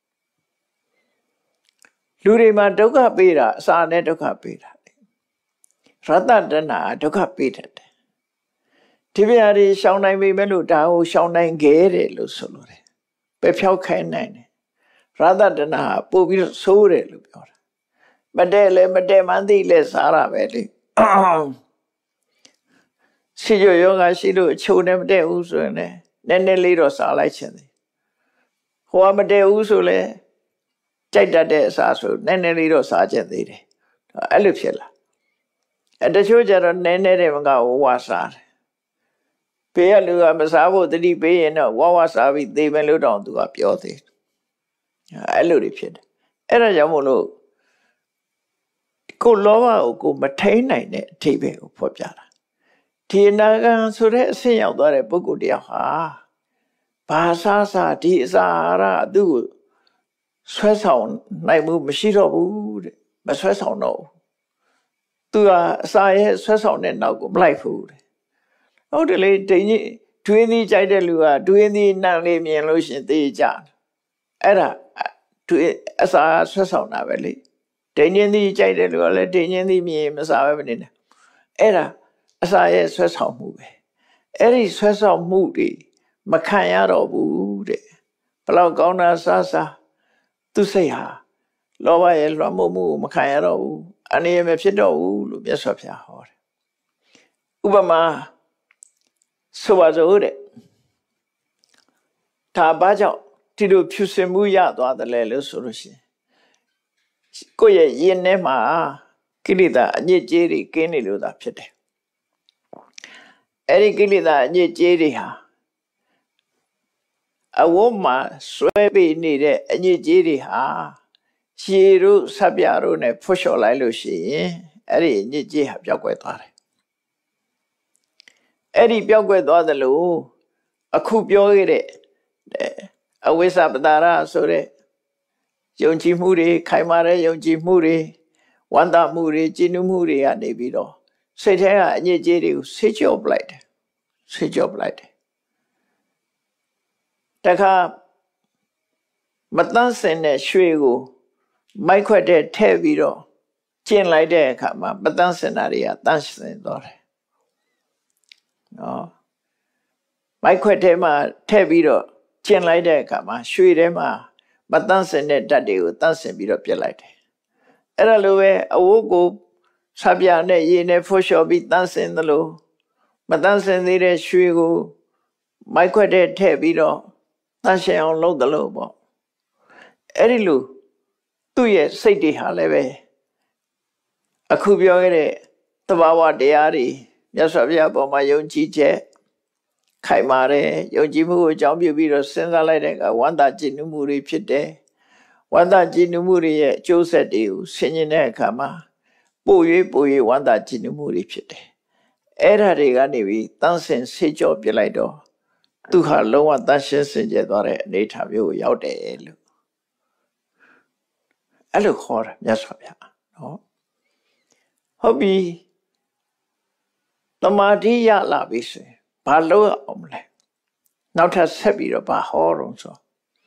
လူတွေမှာဒုက္ခပေးတာအစာနဲ့ဒုက္ခပေးတာရတ္တတဏှာဒုက္ခပေးတတ်တယ်ဒီပြားတွေရှောင်နိုင်ပြီမဲ့လို့ဒါကိုရှောင်နိုင်ခဲ့တယ်လို့ဆိုလိုတယ်ပဲဖြောက်ခိုင်းနိုင်တယ်ရတ္တတဏှာပို့ပြီးတော့ဆိုးတယ်လို့ပြောတာမတည့်လဲမတည့်မှန်းသိလဲစားတာပဲလေရှိရယောဂရှိလို့အချိုနဲ့မတည့်ဘူးဆိုရင်လည်းနည်းနည်းလေးတော့စားလိုက်ခြင်းတယ်ဟိုကမတည့်ဘူးဆိုလဲကြိုက်တတ်တဲ့အစားဆိုနည်းနည်းလေးတော့စားခြင်းသေးတယ်အဲ့လိုဖြစ်လာအဲတချို့ကျတော့နည်းနည်းတယ်မကဝဝစားတယ်ဘေးကလူကမစားဖို့တတိပေးရင်တော့ဝဝစားပြီးသေမယ်လို့တောင်သူကပြောသေးတယ်အဲ့လိုတွေဖြစ်တယ်အဲ့ဒါကြောင့်မို့လို့ကိုလောဘကိုကိုမထိန်နိုင်တဲ့အထိပ္ပယ်ကိုဖော်ပြတာဒီအနာဂံဆိုတဲ့အဆင့်ရောက်သွားတဲ့ပုဂ္ဂိုလ်တယောက်ဟာဘာသာစာဒီအစာအာဟာရသူ့ကိုဆွဲဆောင်နိုင်မှုမရှိတော့ဘူးတဲ့မဆွဲဆောင်တော့ဘူးသူကအစာရဲ့ဆွဲဆောင်တဲ့နောက်ကိုမလိုက်ဘူးတဲ့ဟုတ်တယ်လေဒိညဒွေးသီးကြိုက်တဲ့လူကဒွေးသီးနံလေးမြင်လို့ရှင်သိကြအဲ့ဒါဒွေးအစာဆွဲဆောင်တာပဲလေဒိညင်းသီးကြိုက်တဲ့လူကလည်းဒိညင်းသီးမြင်မစားပဲမနေနဲ့အဲ့ဒါအစာရဲ့ဆွဲဆောင်မှုပဲအဲ့ဒီဆွဲဆောင်မှုတွေမခံရတော့ဘူးတဲ့ဘလောက်ကောင်းတာစားစားသူစိတ်ဟာလောဘရဲ့လွှမ်းမိုးမှုကိုမခံရတော့ဘူးအနေရမဖြစ်တော့ဘူးလို့မြတ်စွာဘုရားဟောတယ်ဥပမာဆိုပါစို့တဲ့ဒါဘာကြောင့်ဒီလိုဖြူစင်မှုရသွားတယ်လဲလို့ဆိုလို့ရှိရင်ကိုယ့်ရဲ့ရင်ထဲမှာကိလေသာအညစ်အကြေးတွေကင်းနေလို့သာဖြစ်တယ်အဲ့ဒီကိလေသာအညစ်အကြေးတွေဟာအဝတ်မှာဆွဲပေးနေတဲ့အညစ်အကြေးတွေဟာရေတို့ဆပ်ပြတို့နဲ့ဖွတ်လျှော်လိုက်လို့ရှိရင်အဲ့ဒီအညစ်အကြေးဟာပျောက်ကွယ်သွားတယ်အဲ့ဒီပျောက်ကွယ်သွားသလိုအခုပြောခဲ့တဲ့အဝိဇ္ဇပတာရဆိုတဲ့ယုံကြည်မှုတွေခိုင်မာတဲ့ယုံကြည်မှုတွေဝန္တာမှုတွေကြည်နူးမှုတွေကနေပြီးတော့စိတ်ထဲကအညစ်အကြေးတွေကိုဆေးကြောပလိုက်တယ်ဆေးကြောပလိုက်တယ်တခါမတန်းစင်တဲ့ရွှေကိုမိုက်ခွက်တဲ့ထည့်ပြီးတော့ကျင်လိုက်တဲ့အခါမှာမတန်းစင်တာတွေကတန်းစင်သွားတယ်နော်မိုက်ခွက်ထဲမှာထည့်ပြီးတော့ကျင်လိုက်တဲ့အခါမှာရွှေထဲမှာမတန်းစင်တဲ့ဓာတ်တွေကိုတန်းစင်ပြီးတော့ပြစ်လိုက်တယ်အဲ့ဒါလိုပဲအဝတ်ကိုဆပ်ပြနဲ့ရေနဲ့ဖွတ်လျှော်ပြီးတန်းစင်သလိုမတန်းစင်သေးတဲ့ရွှေကိုမိုက်ခွက်ထဲထည့်ပြီးတော့တန်းရှင်အောင်လုပ်သလိုပေါ့အဲ့ဒီလိုသူ့ရဲ့စိတ်တွေဟာလည်းပဲအခုပြောခဲ့တဲ့သဘာဝတရားတွေမြတ်စွာဘုရားပေါ်မှာယုံကြည်ချက်ခိုင်မာတယ်ယုံကြည်မှုကိုအကြောင်းပြုပြီးတော့စဉ်းစားလိုက်တဲ့အခါဝန္တာကြည်နူးမှုတွေဖြစ်တယ်ဝန္တာကြည်နူးမှုတွေရဲ့အကျိုးဆက်တွေကိုဆင်ခြင်တဲ့အခါမှာပို့၍ပို့၍ဝန္တာကြည်နူးမှုတွေဖြစ်တယ်အဲ့ဒါတွေကနေပြီးတန်းစင်ဆေးကြောပြလိုက်တော့သူဟာလုံးဝတန်းရှင်းစင်ကြယ်သွားတဲ့အနေအထားမျိုးကိုရောက်တယ်လို့အဲ့လိုခေါ်တာမြတ်စွာဘုရားနော်ဟုတ်ပြီတမာတိရလာပြီဆိုရင်ဘာလို့အောင်မလဲနောက်ထပ်ဆက်ပြီးတော့ဘာဟောတော့ဆို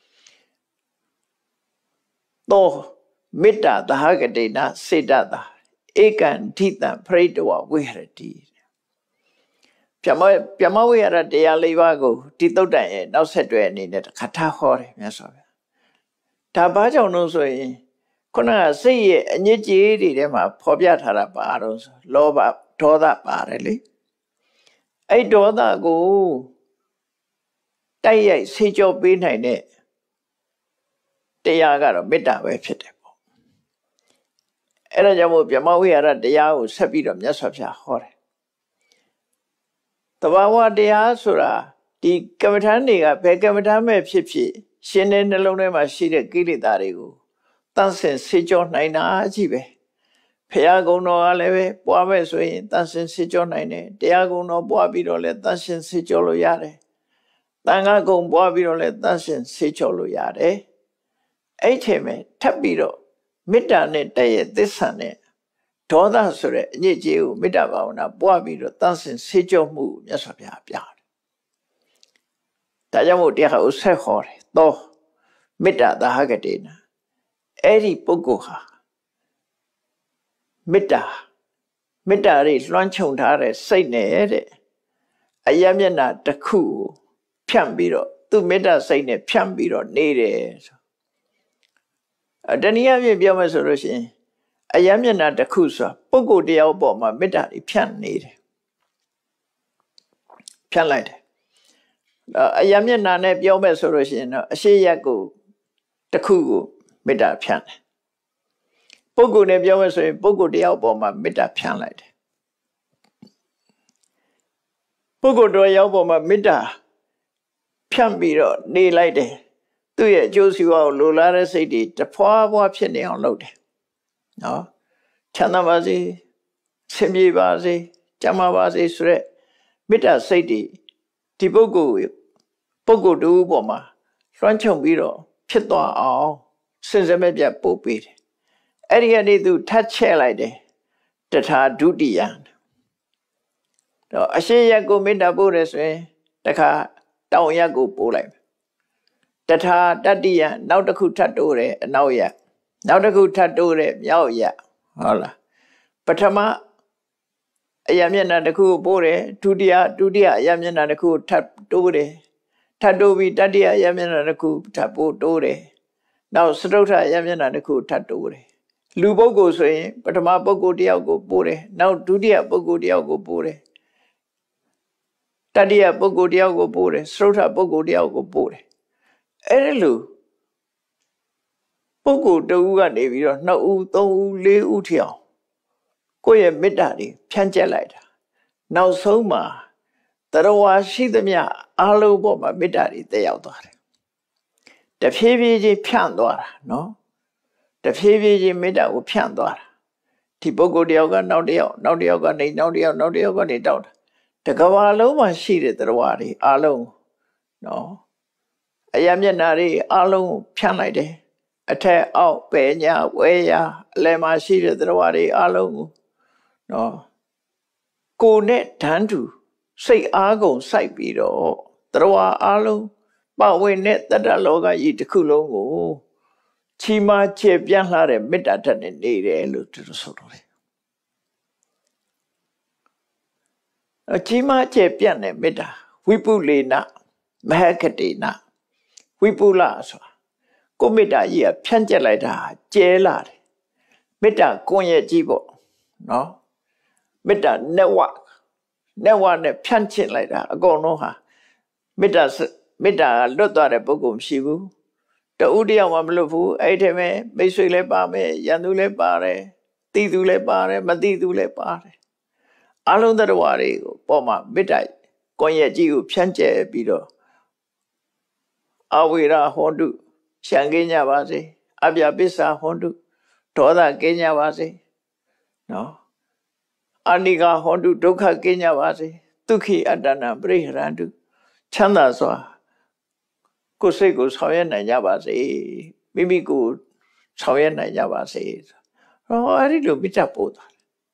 တော့မေတ္တာသဟဂတိနာစေတတာဧကံဓိတံပရိတဝဝိဟရတိပြမပြမဝိရတရားလေးပါးကိုဒီတုတ်တန်ရဲ့နောက်ဆက်တွဲအနေနဲ့ခထဟောတယ်မြတ်စွာဘုရားဒါဘာကြောင့်လို့ဆိုရင်ခုနကစိတ်ရဲ့အညစ်အကြေးတွေထဲမှာဖော်ပြထားတာပါတော့ဆိုလောဘဒေါသပါတယ်လေအဲ့ဒေါသကိုတိုက်ရိုက်ဆေးကြောပေးနိုင်တဲ့တရားကတော့မေတ္တာပဲဖြစ်တယ်ပေါ့အဲ့ဒါကြောင့်မို့ဗြဟ္မဝိဟာရတရားကိုဆက်ပြီးတော့မြတ်စွာဘုရားဟောတယ်တဘာဝတရားဆိုတာဒီကမ္မထာတွေကဘယ်ကမ္မထာမဲ့ဖြစ်ဖြစ်ရှင်တဲ့နှလုံးထဲမှာရှိတဲ့ကိလေသာတွေကိုတန်းစင်ဆေးကြောနိုင်တာကြီးပဲဖရာကုံတော်ကလည်းပဲပွားမဲ့ဆိုရင်တန်းစင်ဆေးကြောနိုင်တယ်တရားကုံတော်ပွားပြီးတော့လည်းတန်းစင်ဆေးကြောလို့ရတယ်တန်ခါကုံပွားပြီးတော့လည်းတန်းစင်ဆေးကြောလို့ရတယ်အဲ့ချိန်မှာထပ်ပြီးတော့မေတ္တာနဲ့တည့်ရဲ့သစ္စာနဲ့ဒေါသဆိုတဲ့အညစ်အကြေးကိုမေတ္တာဘာဝနာပွားပြီးတော့တန်းစင်ဆေးကြောမှုမြတ်စွာဘုရားပြတယ်ဒါကြောင့်မို့တရားကိုဆက်ဟောတယ်တော့မေတ္တာသဟဂတိနာအဲ့ဒီပုဂ္ဂိုလ်ဟာမေတ္တာမေတ္တာတွေလွှမ်းခြုံထားတဲ့စိတ်နဲ့တဲ့အယမျက်နှာတစ်ခုကိုဖြန့်ပြီးတော့သူမေတ္တာစိတ်နဲ့ဖြန့်ပြီးတော့နေတယ်ဆိုတနည်းအားဖြင့်ပြောမယ်ဆိုလို့ရှိရင်အယမျက်နှာတစ်ခုဆိုတာပုဂ္ဂိုလ်တယောက်ပေါ်မှာမေတ္တာတွေဖြန့်နေတယ်ဖြန့်လိုက်တယ်အယမျက်နှာနဲ့ပြောမယ်ဆိုလို့ရှိရင်တော့အရှိရက်ကိုတစ်ခုကိုမေတ္တာဖြန့်တယ်ပုဂ္ဂိုလ်နဲ့ပြောမယ်ဆိုရင်ပုဂ္ဂိုလ်တယောက်ပေါ်မှာမေတ္တာဖြန့်လိုက်တယ်ပုဂ္ဂိုလ်တော်ယောက်ပေါ်မှာမေတ္တာဖြန့်ပြီးတော့နေလိုက်တယ်သူ့ရဲ့အကျိုးစီးပွားကိုလိုလားတဲ့စိတ်တွေတဖွာဖွာဖြစ်နေအောင်လုပ်တယ်နော်ချမ်းသာပါစေဆင်ပြေပါစေကျမ်းမာပါစေဆိုတဲ့မေတ္တာစိတ်တွေဒီပုဂ္ဂိုလ်ပုဂ္ဂိုလ်တူပေါ်မှာလွှမ်းခြုံပြီးတော့ဖြစ်သွားအောင်စင်စမဲ့ပြတ်ပို့ပေးတယ်အဲ့ဒီကနေသူထတ်ချက်လိုက်တယ်တထာဒုတိယတော့အရှိရက်ကိုမေတ္တာပို့ရဆိုရင်တခါတောင်ရက်ကိုပို့လိုက်တထာတတိယနောက်တစ်ခုထပ်တိုးတယ်အနောက်ရက်နောက်တစ်ခုထပ်တိုးတယ်မြောက်ရက်ဟုတ်လားပထမအရာမျက်နှာတစ်ခုပို့တယ်ဒုတိယဒုတိယအရာမျက်နှာတစ်ခုထပ်တိုးတယ်ထပ်တိုးပြီးတတိယအရာမျက်နှာတစ်ခုထပ်ပို့တိုးတယ်နောက်စတုထအရာမျက်နှာတစ်ခုထပ်တိုးတယ်လူပုဂ္ဂိုလ်ဆိုရင်ပထမပုဂ္ဂိုလ်တယောက်ကိုပို့တယ်နောက်ဒုတိယပုဂ္ဂိုလ်တယောက်ကိုပို့တယ်တတိယပုဂ္ဂိုလ်တယောက်ကိုပို့တယ်စတုထပုဂ္ဂိုလ်တယောက်ကိုပို့တယ်အဲ့ဒီလိုပုဂ္ဂိုလ်တဦးကနေပြီးတော့နှစ်ဦးသုံးဦးလေးဦးထအောင်ကိုယ့်ရဲ့မေတ္တာတွေဖြန့်ကျက်လိုက်တာနောက်ဆုံးမှာတရဝါရှိသမျှအားလုံးပေါ်မှာမေတ္တာတွေတက်ရောက်သွားတယ်တဖြည်းဖြည်းချင်းဖြန့်သွားတာနော်တဖြည်းဖြည်းချင်းမေတ္တာကိုဖြန့်သွားတာဒီပုဂ္ဂိုလ်တယောက်ကနောက်တစ်ယောက်နောက်တစ်ယောက်ကနေနောက်တစ်ယောက်နောက်တစ်ယောက်ကနေတောက်တာတကဘာလုံးမှာရှိတဲ့တရဝါတွေအားလုံးနော်အရာမျက်နှာတွေအားလုံးဖြန့်လိုက်တယ်အထက်အောက်ပဲညာဝဲရာအလယ်မှာရှိတဲ့သရဝတွေအားလုံးကိုနော်ကိုယ်နဲ့ဓာန်တူစိတ်အားကုန်စိုက်ပြီးတော့သရဝအားလုံးပဝင်တဲ့တတ္တလောကကြီးတစ်ခုလုံးကိုချီးမွမ်းချေပြန့်လှတဲ့မေတ္တာဓာတ်နဲ့နေတယ်လို့သူတို့ဆိုတော့တယ်အချီးမွမ်းချေပြန့်တဲ့မေတ္တာဝိပုလေနမဟကတိနဝိပုလဆိုတာကိုမေတ္တာကြီးကဖြန့်ကျက်လိုက်တာကျဲလာတယ်မေတ္တာကွန်ရက်ကြီးပေါ့နော်မေတ္တာ network network နဲ့ဖြန့်ကျက်လိုက်တာအကုန်လုံးဟာမေတ္တာမေတ္တာလွတ်သွားတဲ့ပုဂ္ဂိုလ်မရှိဘူးတဦးတယောက်မှမလွတ်ဘူးအဲ့ဒီထဲမှာမိတ်ဆွေလည်းပါမယ်ရန်သူလည်းပါတယ်တိသူလည်းပါတယ်မတိသူလည်းပါတယ်အလုံးသတ္တဝါတွေကိုပေါ်မှာမေတ္တာကွန်ရက်ကြီးကိုဖြန့်ကျက်ပြီးတော့အဝိရဟောတုရှံကင်းကြပါစေအပြပစ္စာဟောတုဒေါသကင်းကြပါစေနော်အနိကဟောတုဒုက္ခကင်းကြပါစေဒုက္ခိအတ္တနာပရိဟရတုချမ်းသာစွာကိုယ်စိတ်ကိုဆောင်ရွက်နိုင်ကြပါစေမိမိကိုဆောင်ရွက်နိုင်ကြပါစေဟောအဲ့ဒီလိုမေတ္တာပို့တာ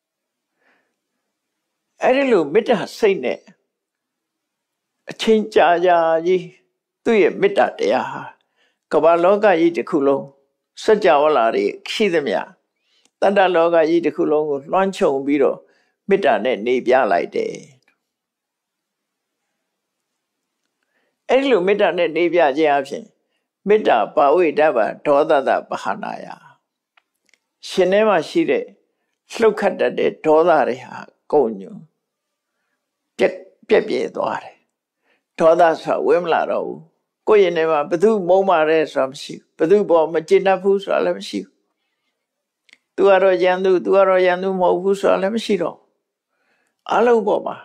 အဲ့ဒီလိုမေတ္တာစိတ်နဲ့အချင်းကြာကြာကြီးသူ့ရဲ့မေတ္တာတရားဟာကမ္ဘာလောကကြီးတစ်ခုလုံးစัจ java လာတွေရှိသမျှတတ္တလောကကြီးတစ်ခုလုံးကိုလွှမ်းခြုံပြီးတော့မေတ္တာနဲ့နေပြလိုက်တယ်အဲ့ဒီလိုမေတ္တာနဲ့နေပြခြင်းအပြင်မေတ္တာပါဝိတ္တဗဒေါသတပဟာနာယရှင်ထဲမှာရှိတဲ့လှုပ်ခတ်တတ်တဲ့ဒေါသတွေဟာကုန်ညွန်ပြက်ပြက်ပြဲသွားတယ်ဒေါသဆိုဝိမလာတော့ဘူးကိုယ့်ရင်ထဲမှာဘသူမုန်းပါတယ်ဆိုတာမရှိဘူးဘသူပေါ်မကျေနပ်ဘူးဆိုတာလည်းမရှိဘူးသူကတော့ရန်သူသူကတော့ရန်သူမဟုတ်ဘူးဆိုတာလည်းမရှိတော့အလုံးပေါ်မှာ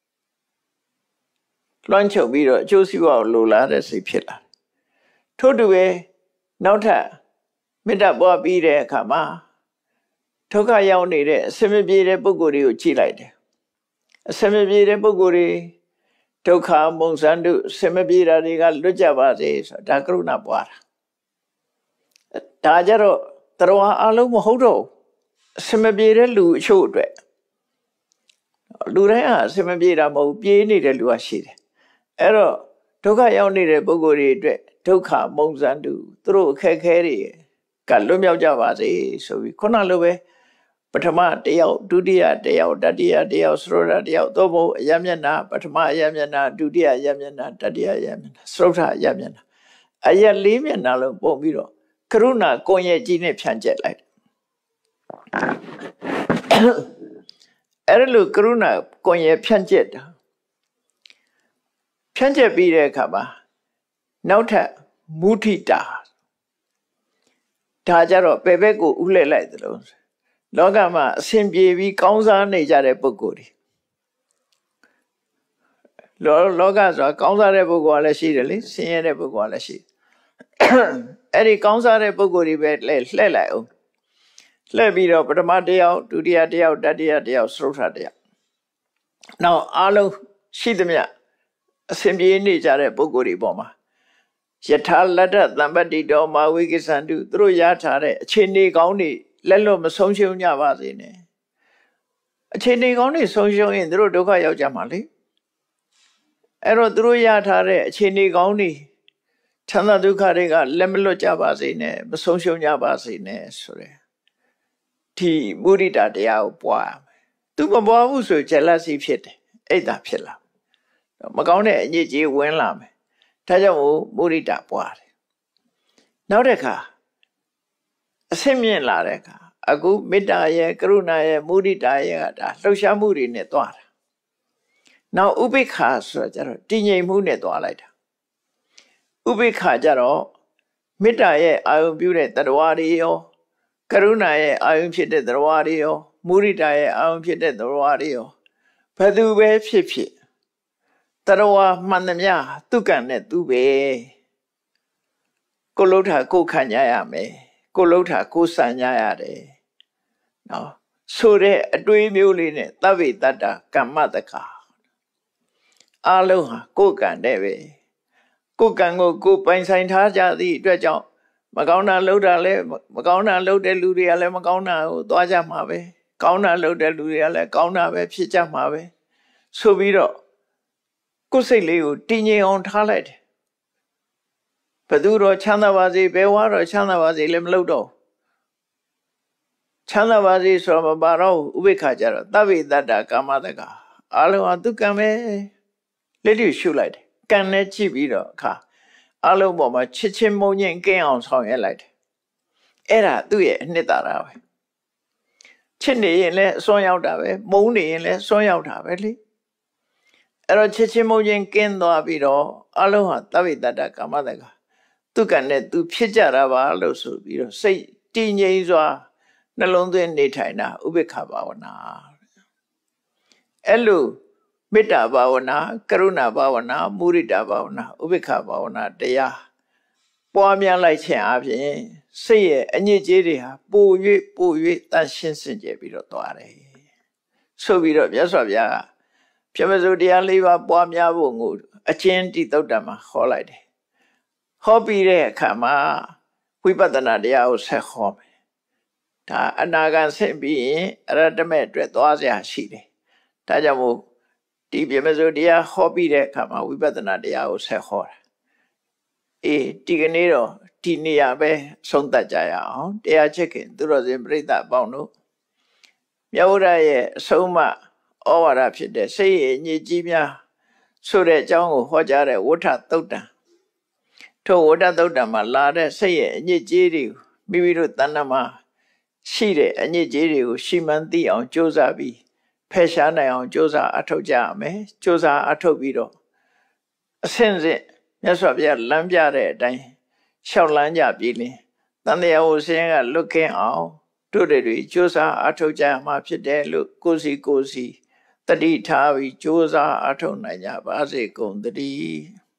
လွှမ်းခြုံပြီးတော့အကျိုးစီးပွားကိုလိုလားတဲ့စိတ်ဖြစ်လာထို့တူပဲနောက်ထပ်မေတ္တာပွားပြီးတဲ့အခါမှာဒုက္ခရောက်နေတဲ့အစမပြေတဲ့ပုဂ္ဂိုလ်တွေကိုကြည့်လိုက်တယ်အစမပြေတဲ့ပုဂ္ဂိုလ်တွေဒုက္ခမုံစံတုစမပြေတာတွေကလွတ်ကြပါစေဆိုတာဒါကရုဏာပွားတာဒါကြတော့တရဝအလုံးမဟုတ်တော့အစမပြေတဲ့လူအချို့အတွက်လူတိုင်းဟာအစမပြေတာမဟုတ်ပြေးနေတဲ့လူကရှိတယ်အဲ့တော့ဒုက္ခရောက်နေတဲ့ပုဂ္ဂိုလ်တွေအတွက်ဒုက္ခမုံစံတုသူတို့အခက်ခဲတွေကလွတ်မြောက်ကြပါစေဆိုပြီးခုနလိုပဲပထမတယောက်ဒုတိယတယောက်တတိယတယောက်စရုဒ္ဓတယောက်သို့မဟုတ်အယမျက်နှာပထမအယမျက်နှာဒုတိယအယမျက်နှာတတိယအယမျက်နှာစရုဒ္ဓအယမျက်နှာအယလေးမျက်နှာလုံးပုံပြီးတော့ကရုဏာကွန်ရက်ကြီးနဲ့ဖြန့်ကျက်လိုက်အဲ့လိုကရုဏာကွန်ရက်ဖြန့်ကျက်တာဖြန့်ကျက်ပြီးတဲ့အခါမှာနောက်ထပ်မုထိတာဒါကြတော့ပေဘက်ကိုဥလှည့်လိုက်တယ်လို့လောကမှာအစဉ်ပြေပြီးကောင်းစားနေကြတဲ့ပုဂ္ဂိုလ်တွေလောလောကဆိုတာကောင်းစားတဲ့ပုဂ္ဂိုလ်ကလည်းရှိတယ်လေဆင်းရဲတဲ့ပုဂ္ဂိုလ်ကလည်းရှိအဲ့ဒီကောင်းစားတဲ့ပုဂ္ဂိုလ်တွေပဲလှည့်လှည့်လိုက်အောင်လှည့်ပြီးတော့ပထမတစ်ယောက်ဒုတိယတစ်ယောက်တတိယတစ်ယောက်စရုထတစ်ယောက်နောက်အားလုံးရှိသမျှအစဉ်ပြေနေကြတဲ့ပုဂ္ဂိုလ်တွေပေါ်မှာယထာလတ္တသံပတ္တိတော်မာဝိကိသန္တုသူတို့ရထားတဲ့အခြေအနေကောင်းတွေလက်လွတ်မဆုံးရှုံးကြပါစေနဲ့အခြေအနေကောင်းတွေဆုံးရှုံးရင်သူတို့ဒုက္ခရောက်ကြမှာလေအဲ့တော့သူတို့ရထားတဲ့အခြေအနေကောင်းတွေချမ်းသာဒုက္ခတွေကလက်မလွတ်ကြပါစေနဲ့မဆုံးရှုံးကြပါစေနဲ့ဆိုရယ်ဒီမုဒိတာတရားကိုပွားရမယ်သူမပွားဘူးဆိုဂျလစီဖြစ်တယ်အဲ့ဒါဖြစ်လာမကောင်းတဲ့အညစ်အကြေးဝင်လာမယ်ဒါကြောင့်မို့မုဒိတာပွားတယ်နောက်တစ်ခါအဆင့်မြင့်လာတဲ့အခါအခုမေတ္တာရဲ့ကရုဏာရဲ့မုဒိတာရဲ့ကဒါလှုပ်ရှားမှုတွေနဲ့သွားတာနောက်ဥပိ္ပခာဆိုကြတော့တည်ငြိမ်မှုနဲ့သွားလိုက်တာဥပိ္ပခာကြတော့မေတ္တာရဲ့အာယုံပြုတဲ့တရားတွေရောကရုဏာရဲ့အာယုံဖြစ်တဲ့တရားတွေရောမုဒိတာရဲ့အာယုံဖြစ်တဲ့တရားတွေရောဘယ်သူပဲဖြစ်ဖြစ်တရားမှန်သမျှသူကံနဲ့သူပဲကိုလှုပ်တာကိုခံကြရမယ်ကိုလှုပ်တာကိုစံကြရတယ်နော်ဆိုတဲ့အတွေးမျိုးလေးနဲ့သဗ္ဗေတ္တကမ္မတက္ခအလုံးဟာကိုကံတဲ့ပဲကိုကံကိုကိုပိုင်ဆိုင်ထားကြသည့်အတွက်ကြောင့်မကောင်းတာလှုပ်တာလဲမကောင်းတာလှုပ်တဲ့လူတွေကလည်းမကောင်းတာကိုသွားကြမှာပဲကောင်းတာလှုပ်တဲ့လူတွေကလည်းကောင်းတာပဲဖြစ်ကြမှာပဲဆိုပြီးတော့ကိုယ်စိတ်လေးကိုတည်ငြိမ်အောင်ထားလိုက်တယ်ဘယ်သူတော့ချမ်းသာပါစေဘယ်ဝါတော့ချမ်းသာပါစေလည်းမလုပ်တော့ချမ်းသာပါစေဆိုတော့မပါတော့ဥပိ္ပခာကြတော့သဗ္ဗေတ္တကာမတက္ခအလုံးဟာသူကံပဲလက်တွေ့ရှုလိုက်တယ်ကံနဲ့ကြည့်ပြီးတော့အခါအလုံးပေါ်မှာချစ်ချင်းမုန်းချင်းကင်းအောင်ဆောင်ရွက်လိုက်တယ်အဲ့ဒါသူ့ရဲ့အနှစ်သာရပဲချစ်နေရင်လည်းအစွန်းရောက်တာပဲမုန်းနေရင်လည်းစွန်းရောက်တာပဲလေအဲ့တော့ချစ်ချင်းမုန်းချင်းကင်းသွားပြီးတော့အလုံးဟာသဗ္ဗေတ္တကာမတက္ခသူကံနဲ့သူဖြစ်ကြတာပါလို့ဆိုပြီးတော့စိတ်တည်ငြိမ်စွာနှလုံးသွင်းနေထိုင်တာဥပိ္ပခဘာဝနာအဲ့လိုမေတ္တာဘာဝနာကရုဏာဘာဝနာမုဒိတာဘာဝနာဥပိ္ပခဘာဝနာတရားပွားများလိုက်ခြင်းအပြင်စိတ်ရဲ့အညစ်အကြေးတွေဟာပို၍ပို၍တန်ရှင်းစင်ကြယ်ပြီးတော့သွားတယ်ဆိုပြီးတော့မြတ်စွာဘုရားပြမစုတရားလေးပါးပွားများဖို့ကိုအချင်းတိသုတ်တံမှာဟောလိုက်တယ်ဟောပြီးတဲ့အခါမှာဝိပဿနာတရားကိုဆက်ဟောမယ်ဒါအနာဂတ်ဆင့်ပြီးရင်အရတမေအတွက်သွားစရာရှိတယ်ဒါကြောင့်မို့ဒီပြမစုတရားဟောပြီးတဲ့အခါမှာဝိပဿနာတရားကိုဆက်ဟောတာအေးဒီကနေ့တော့ဒီနေရာပဲဆုံးသက်ကြရအောင်တရားချစ်ခင်သူတော်စင်ပြိဿအပေါင်းတို့မြတ်ဗုဒ္ဓရဲ့အဆုံးအမဩဝါဒဖြစ်တဲ့စိတ်ရဲ့ညစ်ကြီးများဆိုတဲ့အကြောင်းကိုဟောကြားတဲ့ဝဋ္ဌသုတ်တံထိုဝဋ္ဌသုတ်တံမှာလာတဲ့စိတ်ရဲ့အညစ်ကြေးတွေမိမိတို့တဏ္ဍမှာရှိတဲ့အညစ်ကြေးတွေကိုရှီမှန်းသိအောင်ကြိုးစားပြီးဖယ်ရှားနိုင်အောင်ကြိုးစားအထောက်ကြရမယ်ကြိုးစားအထောက်ပြီးတော့အဆင့်ဆင့်မြတ်စွာဘုရားလမ်းပြတဲ့အတိုင်းရှောက်လန်းကြပြီလင်တန်တရားကိုဆင်းရဲကလွတ်ကင်းအောင်တို့တွေကြိုးစားအထောက်ကြရမှာဖြစ်တယ်လို့ကိုစီကိုစီတတိထားပြီးကြိုးစားအထောက်နိုင်ကြပါစေကုန်သတည်း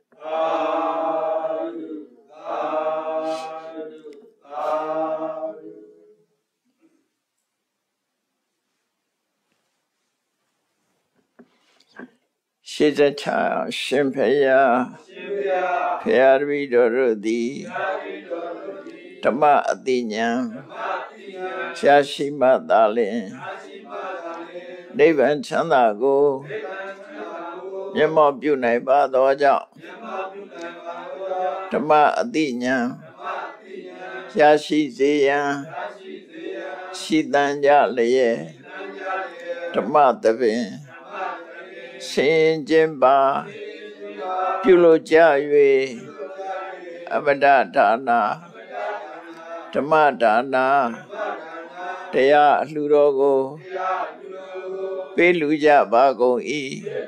ရှိသချာရှင်ဖယားဖယားရီတော်တို့သည်ဓမ္မအတိညာရှားရှိမှသာလျှင်နိဗ္ဗာန်ချမ်းသာကိုမျက်မှောက်ပြုနိုင်ပါသောကြောင့်ဓမ္မအတိညာရှားရှိစေရန်ရှိတန်ကြလျက်ဓမ္မသဖြင့်ဆင်ကျင်ပါပြုလို့ကြ၍အမတဒါနာဓမ္မဒါနာတရားအလှူတော်ကိုပေးလူကြပါကုန်၏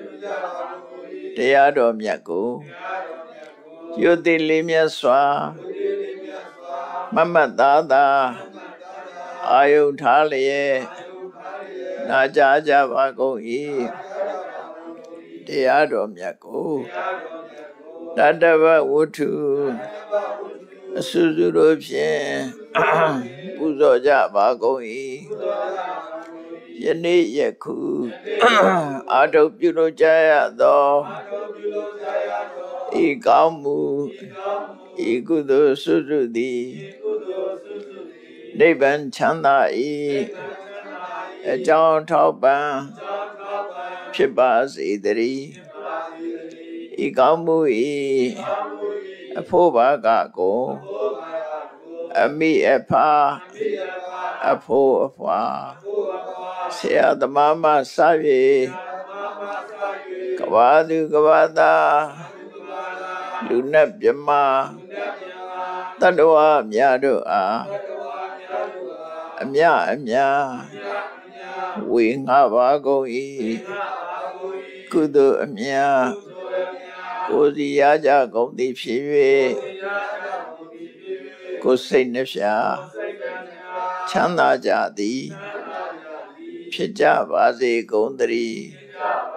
တရားတော်မြတ်ကိုယုတိလေးမြတ်စွာမမတ်သားသာအာယုထားလျက်နာကြားကြပါကုန်၏တရားတော်မြတ်ကိုတတ္တဝဝတ္ထုအစုစုတို့ဖြင့်ပူဇော်ကြပါကုန်၏ယနေ့ယခုအာထုပြုလုပ်ကြရသောဤကောင်းမှုဤကုသိုလ်စုစုသည်နိဗ္ဗာန်ချမ်းသာ၏အကြောင်းထောက်ပံ့ဖြစ်ပါစေတည်းဤကောင်းမှု၏အဖို့ဘာကကိုအမိအဖအဖို့အဖွာဆရာသမားမှစ၍ကဘာသူကဘာသာလူနဲ့မြမတတ္တဝါများတို့အားအမြအမြဝေငှပါကုန်၏ကုသိုလ်အမြကိုယ်စီရကြကုန်သည်ဖြစ်၍ကိုယ်စိတ်နှဖျားချမ်းသာကြသည်ဖြစ်ကြပါစေကုန်သတည်း